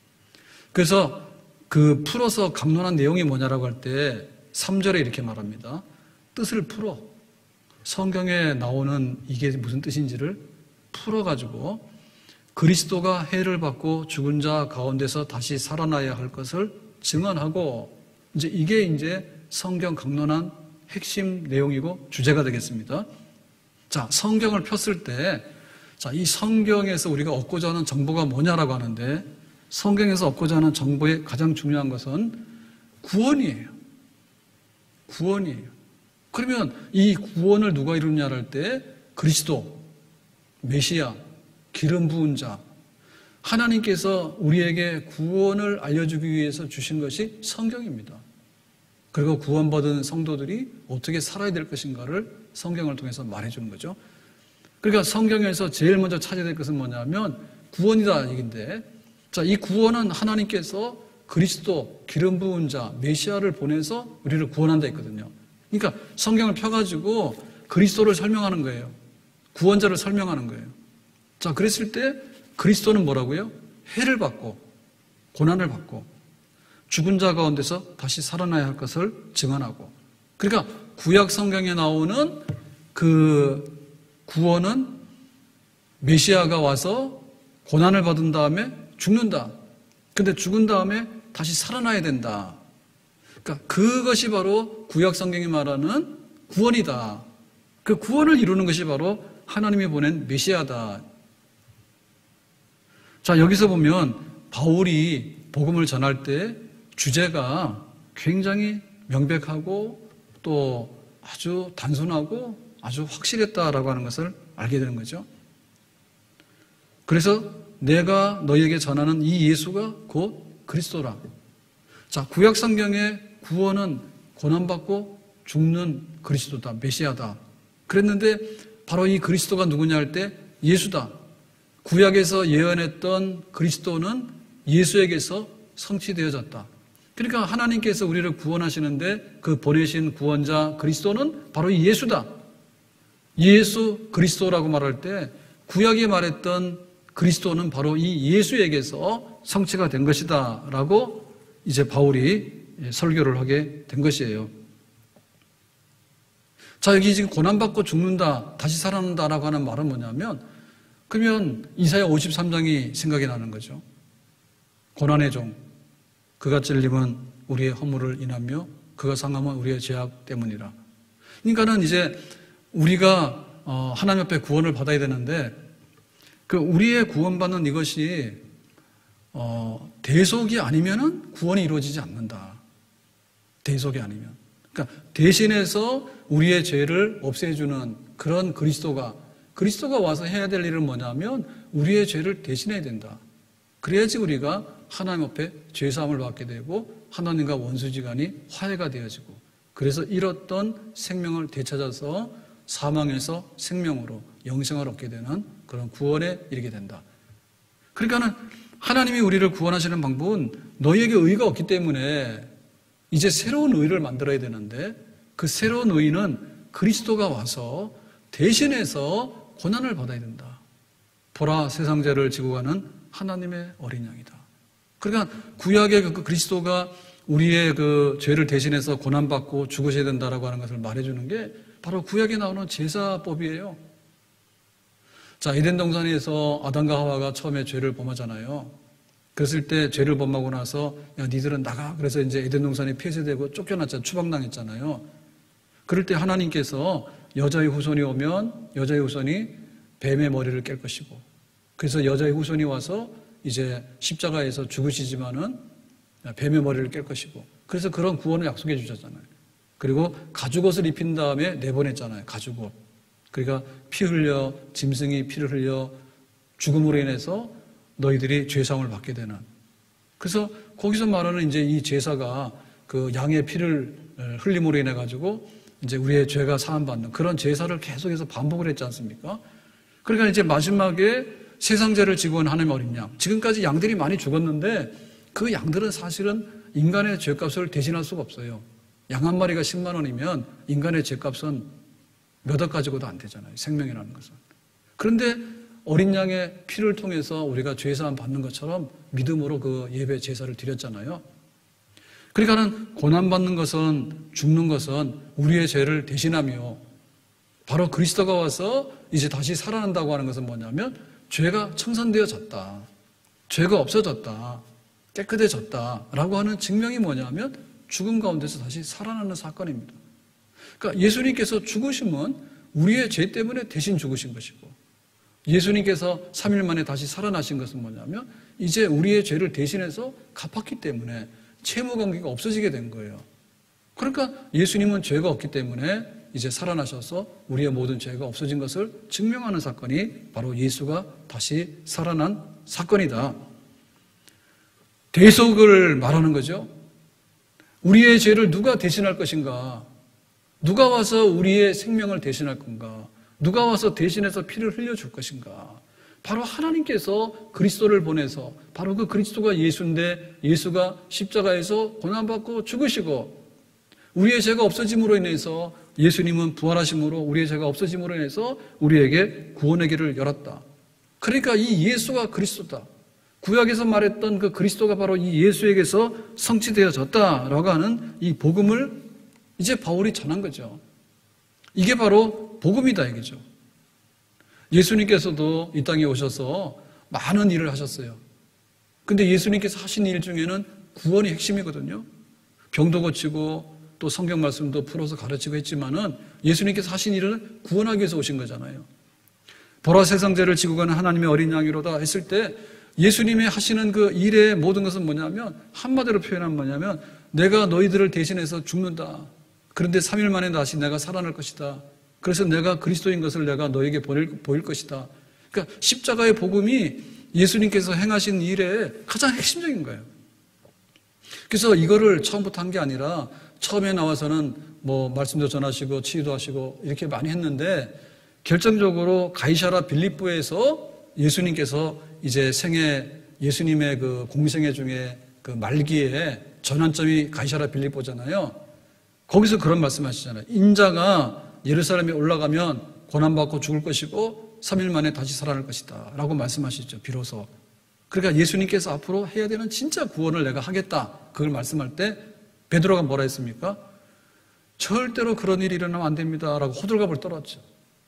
그래서 그 풀어서 강론한 내용이 뭐냐라고 할 때 3절에 이렇게 말합니다. 뜻을 풀어. 성경에 나오는 이게 무슨 뜻인지를 풀어가지고 그리스도가 해를 받고 죽은 자 가운데서 다시 살아나야 할 것을 증언하고 이게 이제 성경 강론한 핵심 내용이고 주제가 되겠습니다. 자, 성경을 폈을 때, 자, 이 성경에서 우리가 얻고자 하는 정보가 뭐냐라고 하는데, 성경에서 얻고자 하는 정보의 가장 중요한 것은 구원이에요. 구원이에요. 그러면 이 구원을 누가 이루느냐를 할 때, 그리스도, 메시아, 기름 부은 자, 하나님께서 우리에게 구원을 알려주기 위해서 주신 것이 성경입니다. 그리고 구원받은 성도들이 어떻게 살아야 될 것인가를 성경을 통해서 말해주는 거죠. 그러니까 성경에서 제일 먼저 찾아야 될 것은 뭐냐면 구원이다 얘기인데, 자, 이 구원은 하나님께서 그리스도, 기름 부은 자, 메시아를 보내서 우리를 구원한다 했거든요. 그러니까 성경을 펴가지고 그리스도를 설명하는 거예요. 구원자를 설명하는 거예요. 자, 그랬을 때 그리스도는 뭐라고요? 해를 받고 고난을 받고 죽은 자 가운데서 다시 살아나야 할 것을 증언하고, 그러니까 구약 성경에 나오는 그 구원은 메시아가 와서 고난을 받은 다음에 죽는다. 근데 죽은 다음에 다시 살아나야 된다. 그러니까 그것이 바로 구약 성경이 말하는 구원이다. 그 구원을 이루는 것이 바로 하나님이 보낸 메시아다. 자, 여기서 보면 바울이 복음을 전할 때 주제가 굉장히 명백하고 또 아주 단순하고 아주 확실했다라고 하는 것을 알게 되는 거죠. 그래서 내가 너희에게 전하는 이 예수가 곧 그리스도라. 자, 구약 성경의 구원은 고난받고 죽는 그리스도다, 메시아다. 그랬는데 바로 이 그리스도가 누구냐 할 때 예수다. 구약에서 예언했던 그리스도는 예수에게서 성취되어졌다. 그러니까 하나님께서 우리를 구원하시는데 그 보내신 구원자 그리스도는 바로 이 예수다. 예수 그리스도라고 말할 때 구약이 말했던 그리스도는 바로 이 예수에게서 성취가 된 것이다 라고 이제 바울이 설교를 하게 된 것이에요. 자, 여기 지금 고난받고 죽는다, 다시 살아난다라고 하는 말은 뭐냐면, 그러면 이사야 53장이 생각이 나는 거죠. 고난의 종, 그가 찔림은 우리의 허물을 인하며 그가 상함은 우리의 죄악 때문이라. 그러니까는 이제 우리가 하나님 앞에 구원을 받아야 되는데, 그 우리의 구원받는 이것이 대속이 아니면은 구원이 이루어지지 않는다. 대속이 아니면. 그러니까 대신해서 우리의 죄를 없애주는 그런 그리스도가 와서 해야 될 일은 뭐냐면 우리의 죄를 대신해야 된다. 그래야지 우리가 하나님 앞에 죄사함을 받게 되고 하나님과 원수지간이 화해가 되어지고, 그래서 잃었던 생명을 되찾아서 사망에서 생명으로 영생을 얻게 되는 그런 구원에 이르게 된다. 그러니까는 하나님이 우리를 구원하시는 방법은 너희에게 의가 없기 때문에 이제 새로운 의를 만들어야 되는데, 그 새로운 의는 그리스도가 와서 대신해서 고난을 받아야 된다. 보라, 세상 죄를 지고 가는 하나님의 어린 양이다. 그러니까 구약의 그 그리스도가 우리의 그 죄를 대신해서 고난받고 죽으셔야 된다라고 하는 것을 말해주는 게 바로 구약에 나오는 제사법이에요. 자, 에덴 동산에서 아담과 하와가 처음에 죄를 범하잖아요. 그랬을 때 죄를 범하고 나서 야, 니들은 나가. 그래서 이제 에덴 동산이 폐쇄되고 쫓겨났잖아요. 추방당했잖아요. 그럴 때 하나님께서 여자의 후손이 오면 여자의 후손이 뱀의 머리를 깰 것이고, 그래서 여자의 후손이 와서 이제 십자가에서 죽으시지만은 뱀의 머리를 깰 것이고, 그래서 그런 구원을 약속해 주셨잖아요. 그리고 가죽옷을 입힌 다음에 내보냈잖아요. 가죽옷. 그러니까 피 흘려, 짐승이 피를 흘려 죽음으로 인해서 너희들이 죄사함을 받게 되는. 그래서 거기서 말하는 이제 이 제사가 그 양의 피를 흘림으로 인해 가지고 이제 우리의 죄가 사함받는 그런 제사를 계속해서 반복을 했지 않습니까? 그러니까 이제 마지막에 세상 죄를 지고 온 하나님의 어린 양. 지금까지 양들이 많이 죽었는데 그 양들은 사실은 인간의 죄값을 대신할 수가 없어요. 양 한 마리가 10만 원이면 인간의 죄값은 몇 억 가지고도 안 되잖아요. 생명이라는 것은. 그런데 어린 양의 피를 통해서 우리가 죄사함 받는 것처럼 믿음으로 그 예배 제사를 드렸잖아요. 그러니까는 고난받는 것은, 죽는 것은 우리의 죄를 대신하며, 바로 그리스도가 와서 이제 다시 살아난다고 하는 것은 뭐냐면 죄가 청산되어졌다, 죄가 없어졌다, 깨끗해졌다라고 하는 증명이 뭐냐면 죽음 가운데서 다시 살아나는 사건입니다. 그러니까 예수님께서 죽으심은 우리의 죄 때문에 대신 죽으신 것이고, 예수님께서 3일 만에 다시 살아나신 것은 뭐냐면 이제 우리의 죄를 대신해서 갚았기 때문에 채무관계가 없어지게 된 거예요. 그러니까 예수님은 죄가 없기 때문에 이제 살아나셔서 우리의 모든 죄가 없어진 것을 증명하는 사건이 바로 예수가 다시 살아난 사건이다. 대속을 말하는 거죠. 우리의 죄를 누가 대신할 것인가? 누가 와서 우리의 생명을 대신할 건가? 누가 와서 대신해서 피를 흘려줄 것인가? 바로 하나님께서 그리스도를 보내서, 바로 그 그리스도가 예수인데, 예수가 십자가에서 고난받고 죽으시고 우리의 죄가 없어짐으로 인해서, 예수님은 부활하심으로 우리의 죄가 없어짐으로 인해서 우리에게 구원의 길을 열었다. 그러니까 이 예수가 그리스도다. 구약에서 말했던 그 그리스도가 바로 이 예수에게서 성취되어졌다라고 하는 이 복음을 이제 바울이 전한 거죠. 이게 바로 복음이다 이거죠. 예수님께서도 이 땅에 오셔서 많은 일을 하셨어요. 근데 예수님께서 하신 일 중에는 구원이 핵심이거든요. 병도 고치고 또 성경 말씀도 풀어서 가르치고 했지만은 예수님께서 하신 일은 구원하기 위해서 오신 거잖아요. 보라 세상 죄를 지고 가는 하나님의 어린 양이로다 했을 때 예수님이 하시는 그 일의 모든 것은 뭐냐면, 한마디로 표현하면 뭐냐면, 내가 너희들을 대신해서 죽는다. 그런데 3일 만에 다시 내가 살아날 것이다. 그래서 내가 그리스도인 것을 내가 너에게 보일 것이다. 그러니까 십자가의 복음이 예수님께서 행하신 일의 가장 핵심적인 거예요. 그래서 이거를 처음부터 한 게 아니라, 처음에 나와서는 뭐 말씀도 전하시고 치유도 하시고 이렇게 많이 했는데, 결정적으로 가이사랴 빌립보에서 예수님께서 이제 예수님의 그 공생애 중에 그 말기에 전환점이 가이사랴 빌립보잖아요. 거기서 그런 말씀 하시잖아요. 인자가 예루살렘에 올라가면 고난받고 죽을 것이고 3일 만에 다시 살아날 것이다 라고 말씀하시죠. 비로소. 그러니까 예수님께서 앞으로 해야 되는 진짜 구원을 내가 하겠다, 그걸 말씀할 때 베드로가 뭐라 했습니까? 절대로 그런 일이 일어나면 안 됩니다 라고 호들갑을 떨었죠.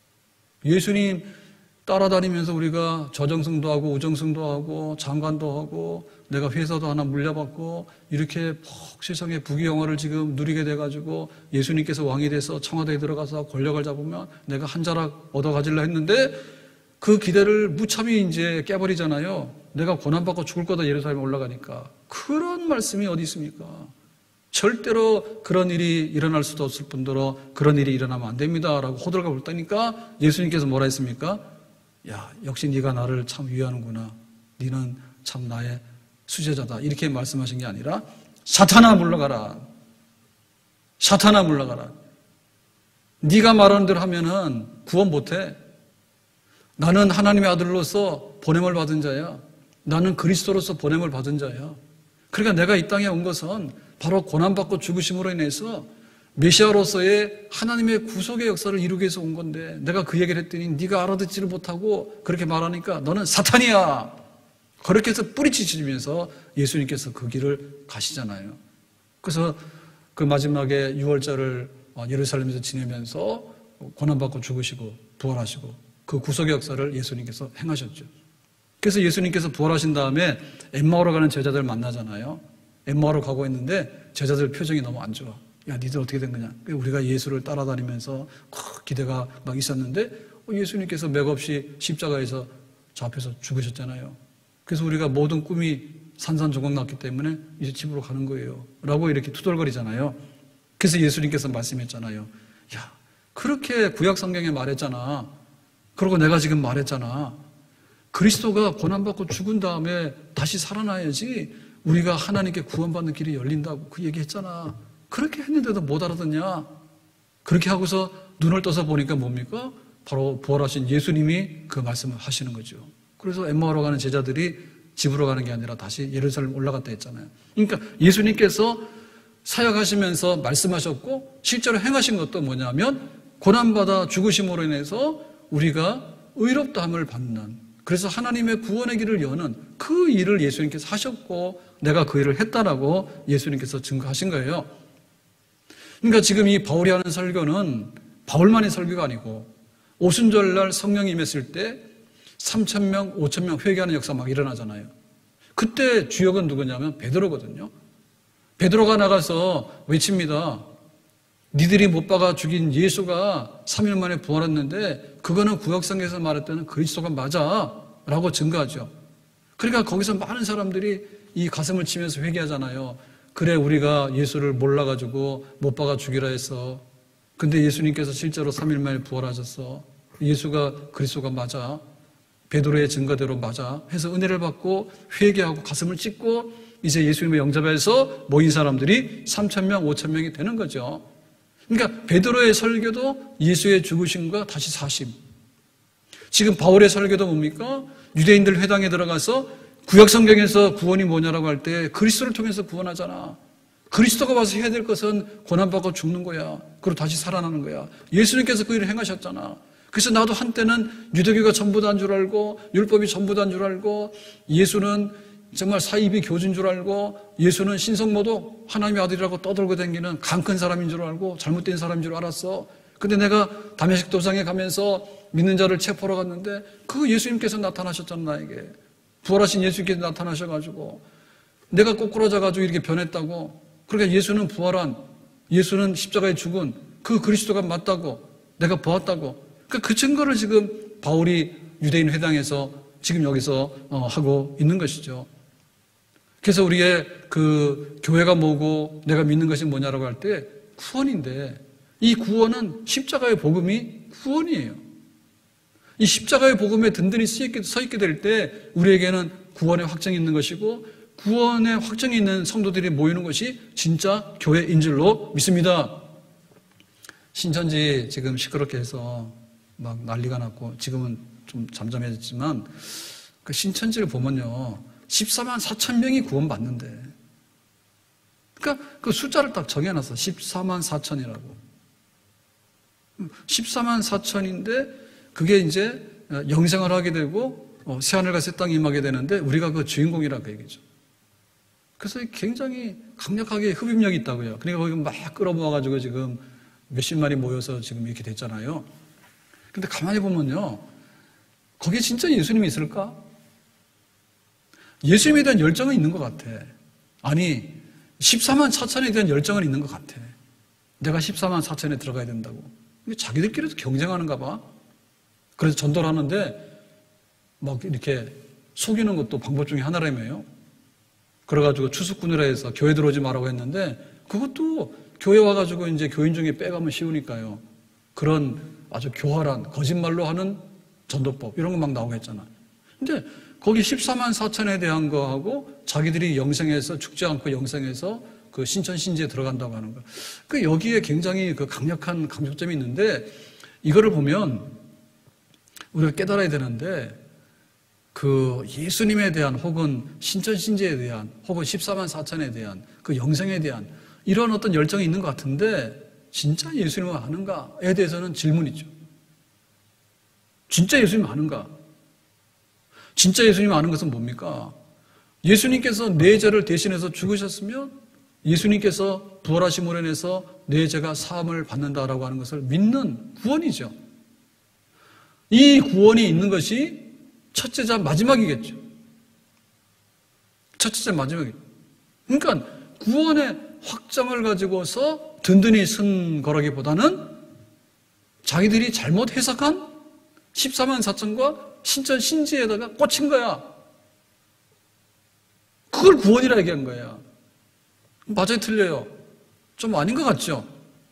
예수님 따라다니면서 우리가 저정승도 하고 우정승도 하고 장관도 하고 내가 회사도 하나 물려받고 이렇게 세상의 부귀영화를 지금 누리게 돼가지고 예수님께서 왕이 돼서 청와대에 들어가서 권력을 잡으면 내가 한 자락 얻어 가지려 했는데 그 기대를 무참히 이제 깨버리잖아요. 내가 고난받고 죽을 거다 예루살렘에 올라가니까. 그런 말씀이 어디 있습니까? 절대로 그런 일이 일어날 수도 없을 뿐더러 그런 일이 일어나면 안 됩니다 라고 호들갑을 떠니까 예수님께서 뭐라 했습니까? 야, 역시 네가 나를 참 위하는구나. 네는 참 나의 수제자다. 이렇게 말씀하신 게 아니라 사탄아 물러가라. 사탄아 물러가라. 네가 말하는 대로 하면은 구원 못해. 나는 하나님의 아들로서 보냄을 받은 자야. 나는 그리스도로서 보냄을 받은 자야. 그러니까 내가 이 땅에 온 것은 바로 고난받고 죽으심으로 인해서 메시아로서의 하나님의 구속의 역사를 이루기 위해서 온 건데, 내가 그 얘기를 했더니 네가 알아듣지를 못하고 그렇게 말하니까 너는 사탄이야. 그렇게 해서 뿌리치시면서 예수님께서 그 길을 가시잖아요. 그래서 그 마지막에 6월절을 예루살렘에서 지내면서 고난받고 죽으시고 부활하시고 그 구속의 역사를 예수님께서 행하셨죠. 그래서 예수님께서 부활하신 다음에 엠마오로 가는 제자들 만나잖아요. 엠마오로 가고 있는데 제자들 표정이 너무 안 좋아. 야, 니들 어떻게 된 거냐? 우리가 예수를 따라다니면서 기대가 막 있었는데 예수님께서 맥없이 십자가에서 저 앞에서 죽으셨잖아요. 그래서 우리가 모든 꿈이 산산조각 났기 때문에 이제 집으로 가는 거예요 라고 이렇게 투덜거리잖아요. 그래서 예수님께서 말씀했잖아요. 야, 그렇게 구약 성경에 말했잖아. 그리고 내가 지금 말했잖아. 그리스도가 고난받고 죽은 다음에 다시 살아나야지 우리가 하나님께 구원받는 길이 열린다고 그 얘기했잖아. 그렇게 했는데도 못 알아듣냐? 그렇게 하고서 눈을 떠서 보니까 뭡니까? 바로 부활하신 예수님이 그 말씀을 하시는 거죠. 그래서 엠마오로 가는 제자들이 집으로 가는 게 아니라 다시 예루살렘 올라갔다 했잖아요. 그러니까 예수님께서 사역하시면서 말씀하셨고 실제로 행하신 것도 뭐냐면 고난받아 죽으심으로 인해서 우리가 의롭다함을 받는, 그래서 하나님의 구원의 길을 여는 그 일을 예수님께서 하셨고 내가 그 일을 했다라고 예수님께서 증거하신 거예요. 그러니까 지금 이 바울이 하는 설교는 바울만의 설교가 아니고 오순절날 성령이 임했을 때 3,000명, 5,000명 회개하는 역사 막 일어나잖아요. 그때 주역은 누구냐면 베드로거든요. 베드로가 나가서 외칩니다. 니들이 못 박아 죽인 예수가 3일 만에 부활했는데 그거는 구약성경에서 말했던 그리스도가 맞아 라고 증거하죠. 그러니까 거기서 많은 사람들이 이 가슴을 치면서 회개하잖아요. 그래, 우리가 예수를 몰라가지고 못 박아 죽이라 했어. 근데 예수님께서 실제로 3일 만에 부활하셨어. 예수가 그리스도가 맞아. 베드로의 증거대로 맞아. 해서 은혜를 받고 회개하고 가슴을 찢고 이제 예수님을 영접해서 모인 사람들이 3,000명, 5,000명이 되는 거죠. 그러니까 베드로의 설교도 예수의 죽으심과 다시 사심. 지금 바울의 설교도 뭡니까? 유대인들 회당에 들어가서 구약성경에서 구원이 뭐냐라고 할 때 그리스도를 통해서 구원하잖아. 그리스도가 와서 해야 될 것은 고난받고 죽는 거야. 그리고 다시 살아나는 거야. 예수님께서 그 일을 행하셨잖아. 그래서 나도 한때는 유대교가 전부 다인 줄 알고 율법이 전부 다인 줄 알고 예수는 정말 사이비 교주인 줄 알고 예수는 신성모독 하나님의 아들이라고 떠들고 다니는 강 큰 사람인 줄 알고 잘못된 사람인 줄 알았어. 근데 내가 다메섹 도상에 가면서 믿는 자를 체포하러 갔는데 그 예수님께서 나타나셨잖아. 나에게 부활하신 예수님께서 나타나셔가지고 내가 꼬꾸라져가지고 이렇게 변했다고. 그러니까 예수는 부활한, 예수는 십자가에 죽은 그 그리스도가 맞다고 내가 보았다고. 그러니까 그 증거를 지금 바울이 유대인 회당에서 지금 여기서 하고 있는 것이죠. 그래서 우리의 그 교회가 뭐고 내가 믿는 것이 뭐냐라고 할 때 구원인데, 이 구원은 십자가의 복음이 구원이에요. 이 십자가의 복음에 든든히 서 있게 될 때 우리에게는 구원의 확정이 있는 것이고 구원의 확정이 있는 성도들이 모이는 것이 진짜 교회인 줄로 믿습니다. 신천지 지금 시끄럽게 해서 막 난리가 났고 지금은 좀 잠잠해졌지만 그 신천지를 보면요 14만 4천 명이 구원받는데, 그러니까 그 숫자를 딱 정해놨어. 14만 4천이라고. 14만 4천인데 그게 이제 영생을 하게 되고 새하늘과 새 땅에 임하게 되는데 우리가 그 주인공이라고 얘기죠. 그래서 굉장히 강력하게 흡입력이 있다고요. 그러니까 거기 막 끌어모아가지고 지금 몇십만이 모여서 지금 이렇게 됐잖아요. 근데 가만히 보면요, 거기에 진짜 예수님이 있을까? 예수님에 대한 열정은 있는 것 같아. 아니, 14만 4천에 대한 열정은 있는 것 같아. 내가 14만 4천에 들어가야 된다고. 자기들끼리도 경쟁하는가 봐. 그래서 전도를 하는데 막 이렇게 속이는 것도 방법 중에 하나라며요. 그래가지고 추수꾼이라 해서 교회 들어오지 말라고 했는데 그것도 교회 와가지고 이제 교인 중에 빼가면 쉬우니까요. 그런 아주 교활한 거짓말로 하는 전도법 이런 거 막 나오고 했잖아. 근데 거기 14만 4천에 대한 거하고 자기들이 영생해서 죽지 않고 영생해서 그 신천 신지에 들어간다고 하는 거. 그 여기에 굉장히 그 강력한 강조점이 있는데 이거를 보면 우리가 깨달아야 되는데 그 예수님에 대한 혹은 신천 신지에 대한 혹은 14만 4천에 대한 그 영생에 대한 이런 어떤 열정이 있는 것 같은데 진짜 예수님을 아는가에 대해서는 질문이죠. 진짜 예수님 아는가? 진짜 예수님 아는 것은 뭡니까? 예수님께서 내 죄를 대신해서 죽으셨으면 예수님께서 부활하심으로 인해서 내 죄가 사함을 받는다라고 하는 것을 믿는 구원이죠. 이 구원이 있는 것이 첫째자 마지막이겠죠. 첫째자 마지막이죠. 그러니까 구원의 확정을 가지고서 든든히 쓴 거라기보다는 자기들이 잘못 해석한 14만 4천과 신천 신지에다가 꽂힌 거야. 그걸 구원이라 얘기한 거야. 맞아요, 틀려요? 좀 아닌 것 같죠?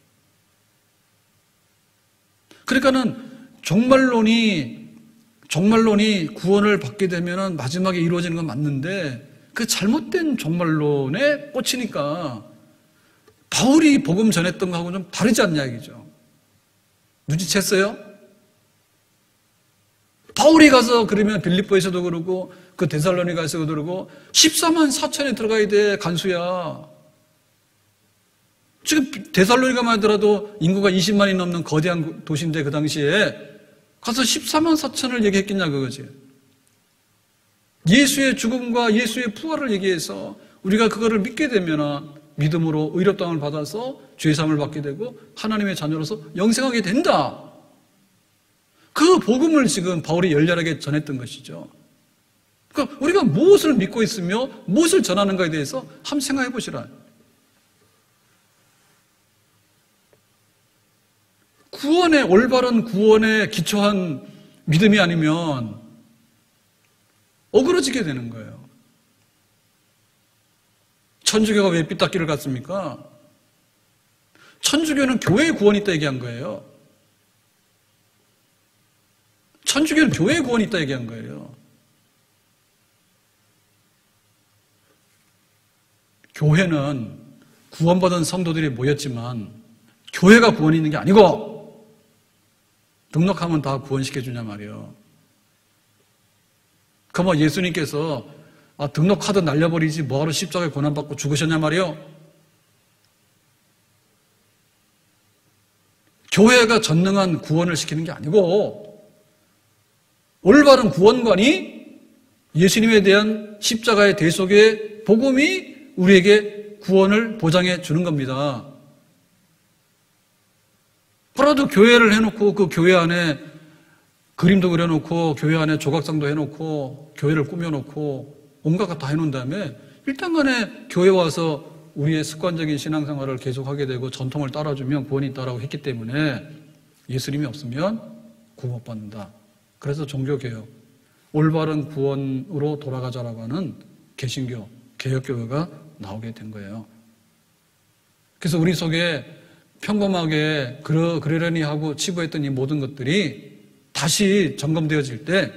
그러니까는 종말론이 구원을 받게 되면은 마지막에 이루어지는 건 맞는데 그 잘못된 종말론에 꽂히니까 바울이 복음 전했던 거하고 좀 다르지 않냐 이거죠. 눈치챘어요? 바울이 가서 그러면 빌립보에서도 그러고 그 데살로니가에서도 그러고 14만 4천에 들어가야 돼 간수야. 지금 데살로니가만 하더라도 인구가 20만이 넘는 거대한 도시인데 그 당시에 가서 14만 4천을 얘기했겠냐 그거지. 예수의 죽음과 예수의 부활을 얘기해서 우리가 그거를 믿게 되면 믿음으로 의롭다함을 받아서 죄사함을 받게 되고 하나님의 자녀로서 영생하게 된다. 그 복음을 지금 바울이 열렬하게 전했던 것이죠. 그러니까 우리가 무엇을 믿고 있으며 무엇을 전하는가에 대해서 한번 생각해 보시라. 올바른 구원에 기초한 믿음이 아니면 어그러지게 되는 거예요. 천주교가 왜 삐딱기를 갔습니까? 천주교는 교회의 구원이 있다 얘기한 거예요. 천주교는 교회의 구원이 있다 얘기한 거예요. 교회는 구원받은 성도들이 모였지만 교회가 구원이 있는 게 아니고 등록하면 다 구원시켜주냐 말이에요. 그럼 예수님께서 등록카드 날려버리지 뭐하러 십자가에 고난받고 죽으셨냐 말이에요. 교회가 전능한 구원을 시키는 게 아니고 올바른 구원관이 예수님에 대한 십자가의 대속의 복음이 우리에게 구원을 보장해 주는 겁니다. 그래도 교회를 해놓고 그 교회 안에 그림도 그려놓고 교회 안에 조각상도 해놓고 교회를 꾸며놓고 온갖 것 다 해놓은 다음에 일단 간에 교회 와서 우리의 습관적인 신앙생활을 계속하게 되고 전통을 따라주면 구원이 있다라고 했기 때문에 예수님이 없으면 구원 못 받는다. 그래서 종교개혁, 올바른 구원으로 돌아가자라고 하는 개신교, 개혁교회가 나오게 된 거예요. 그래서 우리 속에 평범하게 그러려니 하고 치부했던 이 모든 것들이 다시 점검되어질 때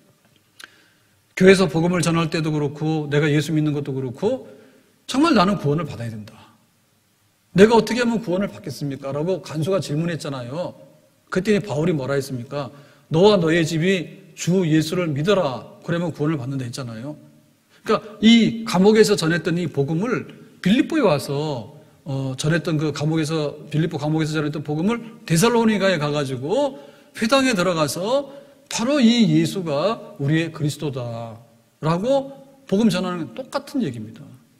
교회에서 복음을 전할 때도 그렇고 내가 예수 믿는 것도 그렇고 정말 나는 구원을 받아야 된다. 내가 어떻게 하면 구원을 받겠습니까? 라고 간수가 질문했잖아요. 그때 바울이 뭐라 했습니까? 너와 너의 집이 주 예수를 믿어라. 그러면 구원을 받는다 했잖아요. 그러니까 이 감옥에서 전했던 이 복음을 빌립보에 와서 전했던 그 빌립보 감옥에서 전했던 복음을 데살로니가에 가가지고 회당에 들어가서 바로 이 예수가 우리의 그리스도다라고 복음 전하는 똑같은 얘기입니다.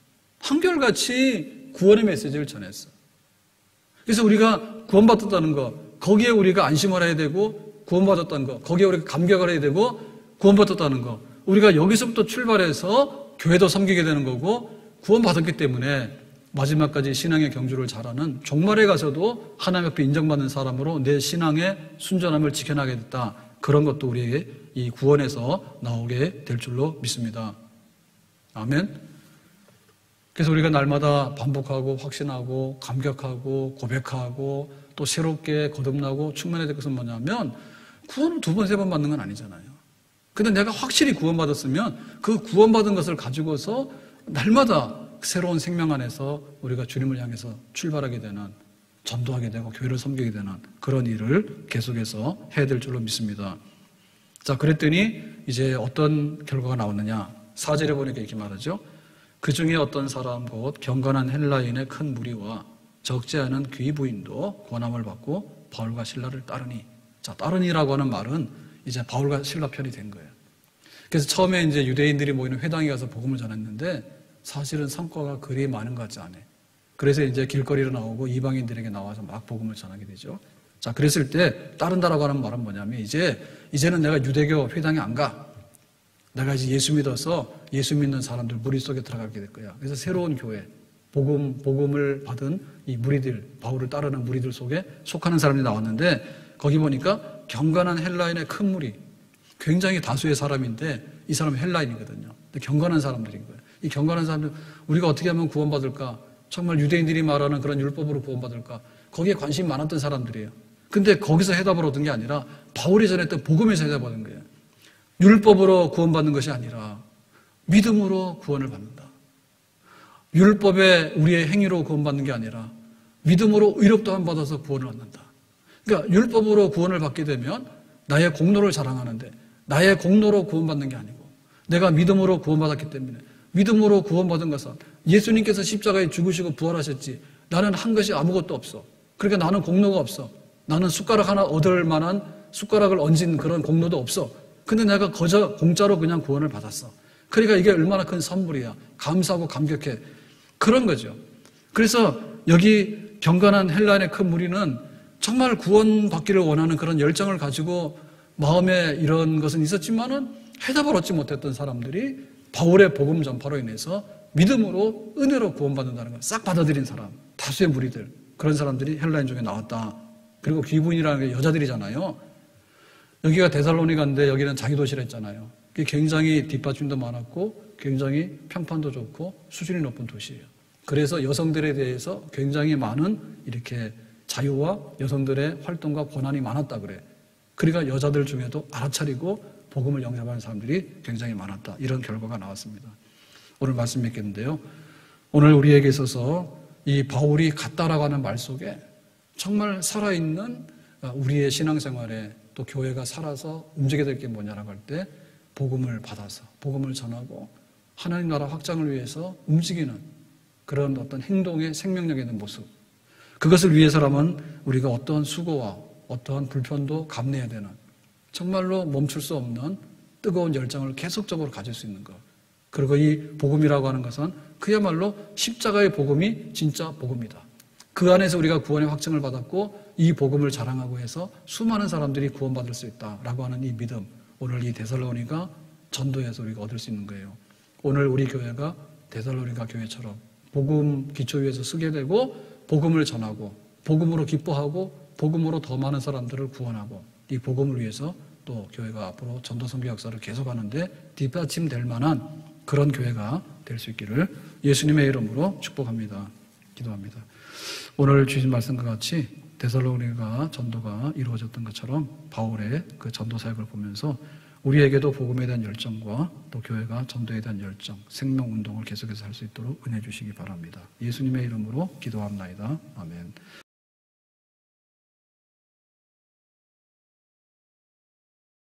한결같이 구원의 메시지를 전했어. 그래서 우리가 구원받았다는 거, 거기에 우리가 안심을 해야 되고 구원받았다는 거, 거기에 우리가 감격을 해야 되고 구원받았다는 거, 우리가 여기서부터 출발해서 교회도 섬기게 되는 거고 구원받았기 때문에 마지막까지 신앙의 경주를 잘하는 종말에 가서도 하나님 앞에 인정받는 사람으로 내 신앙의 순전함을 지켜나게 됐다. 그런 것도 우리에게 이 구원에서 나오게 될 줄로 믿습니다. 아멘. 그래서 우리가 날마다 반복하고 확신하고 감격하고 고백하고 또 새롭게 거듭나고 충만해야 될 것은 뭐냐면 구원을 2번, 3번 받는 건 아니잖아요. 근데 내가 확실히 구원받았으면 그 구원받은 것을 가지고서 날마다 새로운 생명 안에서 우리가 주님을 향해서 출발하게 되는, 전도하게 되고 교회를 섬기게 되는 그런 일을 계속해서 해야 될 줄로 믿습니다. 자, 그랬더니 이제 어떤 결과가 나왔느냐. 4절에 보니까 이렇게 말하죠. 그 중에 어떤 사람 곧 경건한 헬라인의 큰 무리와 적지 않은 귀부인도 권함을 받고 바울과 실라를 따르니. 자, 따르니라고 하는 말은 이제 바울과 실라 편이 된 거예요. 그래서 처음에 이제 유대인들이 모이는 회당에 가서 복음을 전했는데 사실은 성과가 그리 많은 것 같지 않아요. 그래서 이제 길거리로 나오고 이방인들에게 나와서 막 복음을 전하게 되죠. 자, 그랬을 때 따른다라고 하는 말은 뭐냐면 이제는 내가 유대교 회당에 안 가. 내가 이제 예수 믿어서 예수 믿는 사람들 무리 속에 들어가게 될 거야. 그래서 새로운 교회, 복음을 받은 이 무리들, 바울을 따르는 무리들 속에 속하는 사람이 나왔는데 거기 보니까 경건한 헬라인의 큰 무리, 굉장히 다수의 사람인데 이 사람은 헬라인이거든요. 근데 경건한 사람들인 거예요. 이 경건한 사람들, 우리가 어떻게 하면 구원받을까? 정말 유대인들이 말하는 그런 율법으로 구원받을까? 거기에 관심이 많았던 사람들이에요. 근데 거기서 해답을 얻은 게 아니라 바울이 전했던 복음에서 해답을 얻은 거예요. 율법으로 구원받는 것이 아니라 믿음으로 구원을 받는다. 율법에 우리의 행위로 구원받는 게 아니라 믿음으로 의롭다함 받아서 구원을 얻는다. 그러니까 율법으로 구원을 받게 되면 나의 공로를 자랑하는데 나의 공로로 구원받는 게 아니고 내가 믿음으로 구원받았기 때문에 믿음으로 구원받은 것은 예수님께서 십자가에 죽으시고 부활하셨지 나는 한 것이 아무것도 없어. 그러니까 나는 공로가 없어. 나는 숟가락 하나 얻을 만한 숟가락을 얹은 그런 공로도 없어. 근데 내가 공짜로 그냥 구원을 받았어. 그러니까 이게 얼마나 큰 선물이야. 감사하고 감격해. 그런 거죠. 그래서 여기 경건한 헬라인의 큰 무리는 정말 구원받기를 원하는 그런 열정을 가지고 마음에 이런 것은 있었지만은 해답을 얻지 못했던 사람들이 바울의 복음 전파로 인해서 믿음으로 은혜로 구원받는다는 걸 싹 받아들인 사람, 다수의 무리들, 그런 사람들이 헬라인 중에 나왔다. 그리고 귀부인이라는 게 여자들이잖아요. 여기가 데살로니가인데 여기는 자기 도시라 했잖아요. 굉장히 뒷받침도 많았고 굉장히 평판도 좋고 수준이 높은 도시예요. 그래서 여성들에 대해서 굉장히 많은 이렇게 자유와 여성들의 활동과 권한이 많았다 그래. 그러니까 여자들 중에도 알아차리고 복음을 영접하는 사람들이 굉장히 많았다. 이런 결과가 나왔습니다. 오늘 말씀 맺겠는데요. 오늘 우리에게 있어서 이 바울이 갔다라고 하는 말 속에 정말 살아있는 우리의 신앙생활에 또 교회가 살아서 움직여야 될 게 뭐냐라고 할 때 복음을 받아서 복음을 전하고 하나님 나라 확장을 위해서 움직이는 그런 어떤 행동의 생명력 있는 모습. 그것을 위해서라면 우리가 어떠한 수고와 어떠한 불편도 감내해야 되는 정말로 멈출 수 없는 뜨거운 열정을 계속적으로 가질 수 있는 것. 그리고 이 복음이라고 하는 것은 그야말로 십자가의 복음이 진짜 복음이다. 그 안에서 우리가 구원의 확증을 받았고 이 복음을 자랑하고 해서 수많은 사람들이 구원받을 수 있다라고 하는 이 믿음. 오늘 이 데살로니가 전도에서 우리가 얻을 수 있는 거예요. 오늘 우리 교회가 데살로니가 교회처럼 복음 기초 위에서 쓰게 되고 복음을 전하고 복음으로 기뻐하고 복음으로 더 많은 사람들을 구원하고 이 복음을 위해서 또 교회가 앞으로 전도 선교 역사를 계속하는데 뒷받침될 만한 그런 교회가 될 수 있기를 예수님의 이름으로 축복합니다. 기도합니다. 오늘 주신 말씀과 같이 데살로니가 전도가 이루어졌던 것처럼 바울의 그 전도 사역을 보면서 우리에게도 복음에 대한 열정과 또 교회가 전도에 대한 열정, 생명 운동을 계속해서 할 수 있도록 은혜 주시기 바랍니다. 예수님의 이름으로 기도합나이다. 아멘.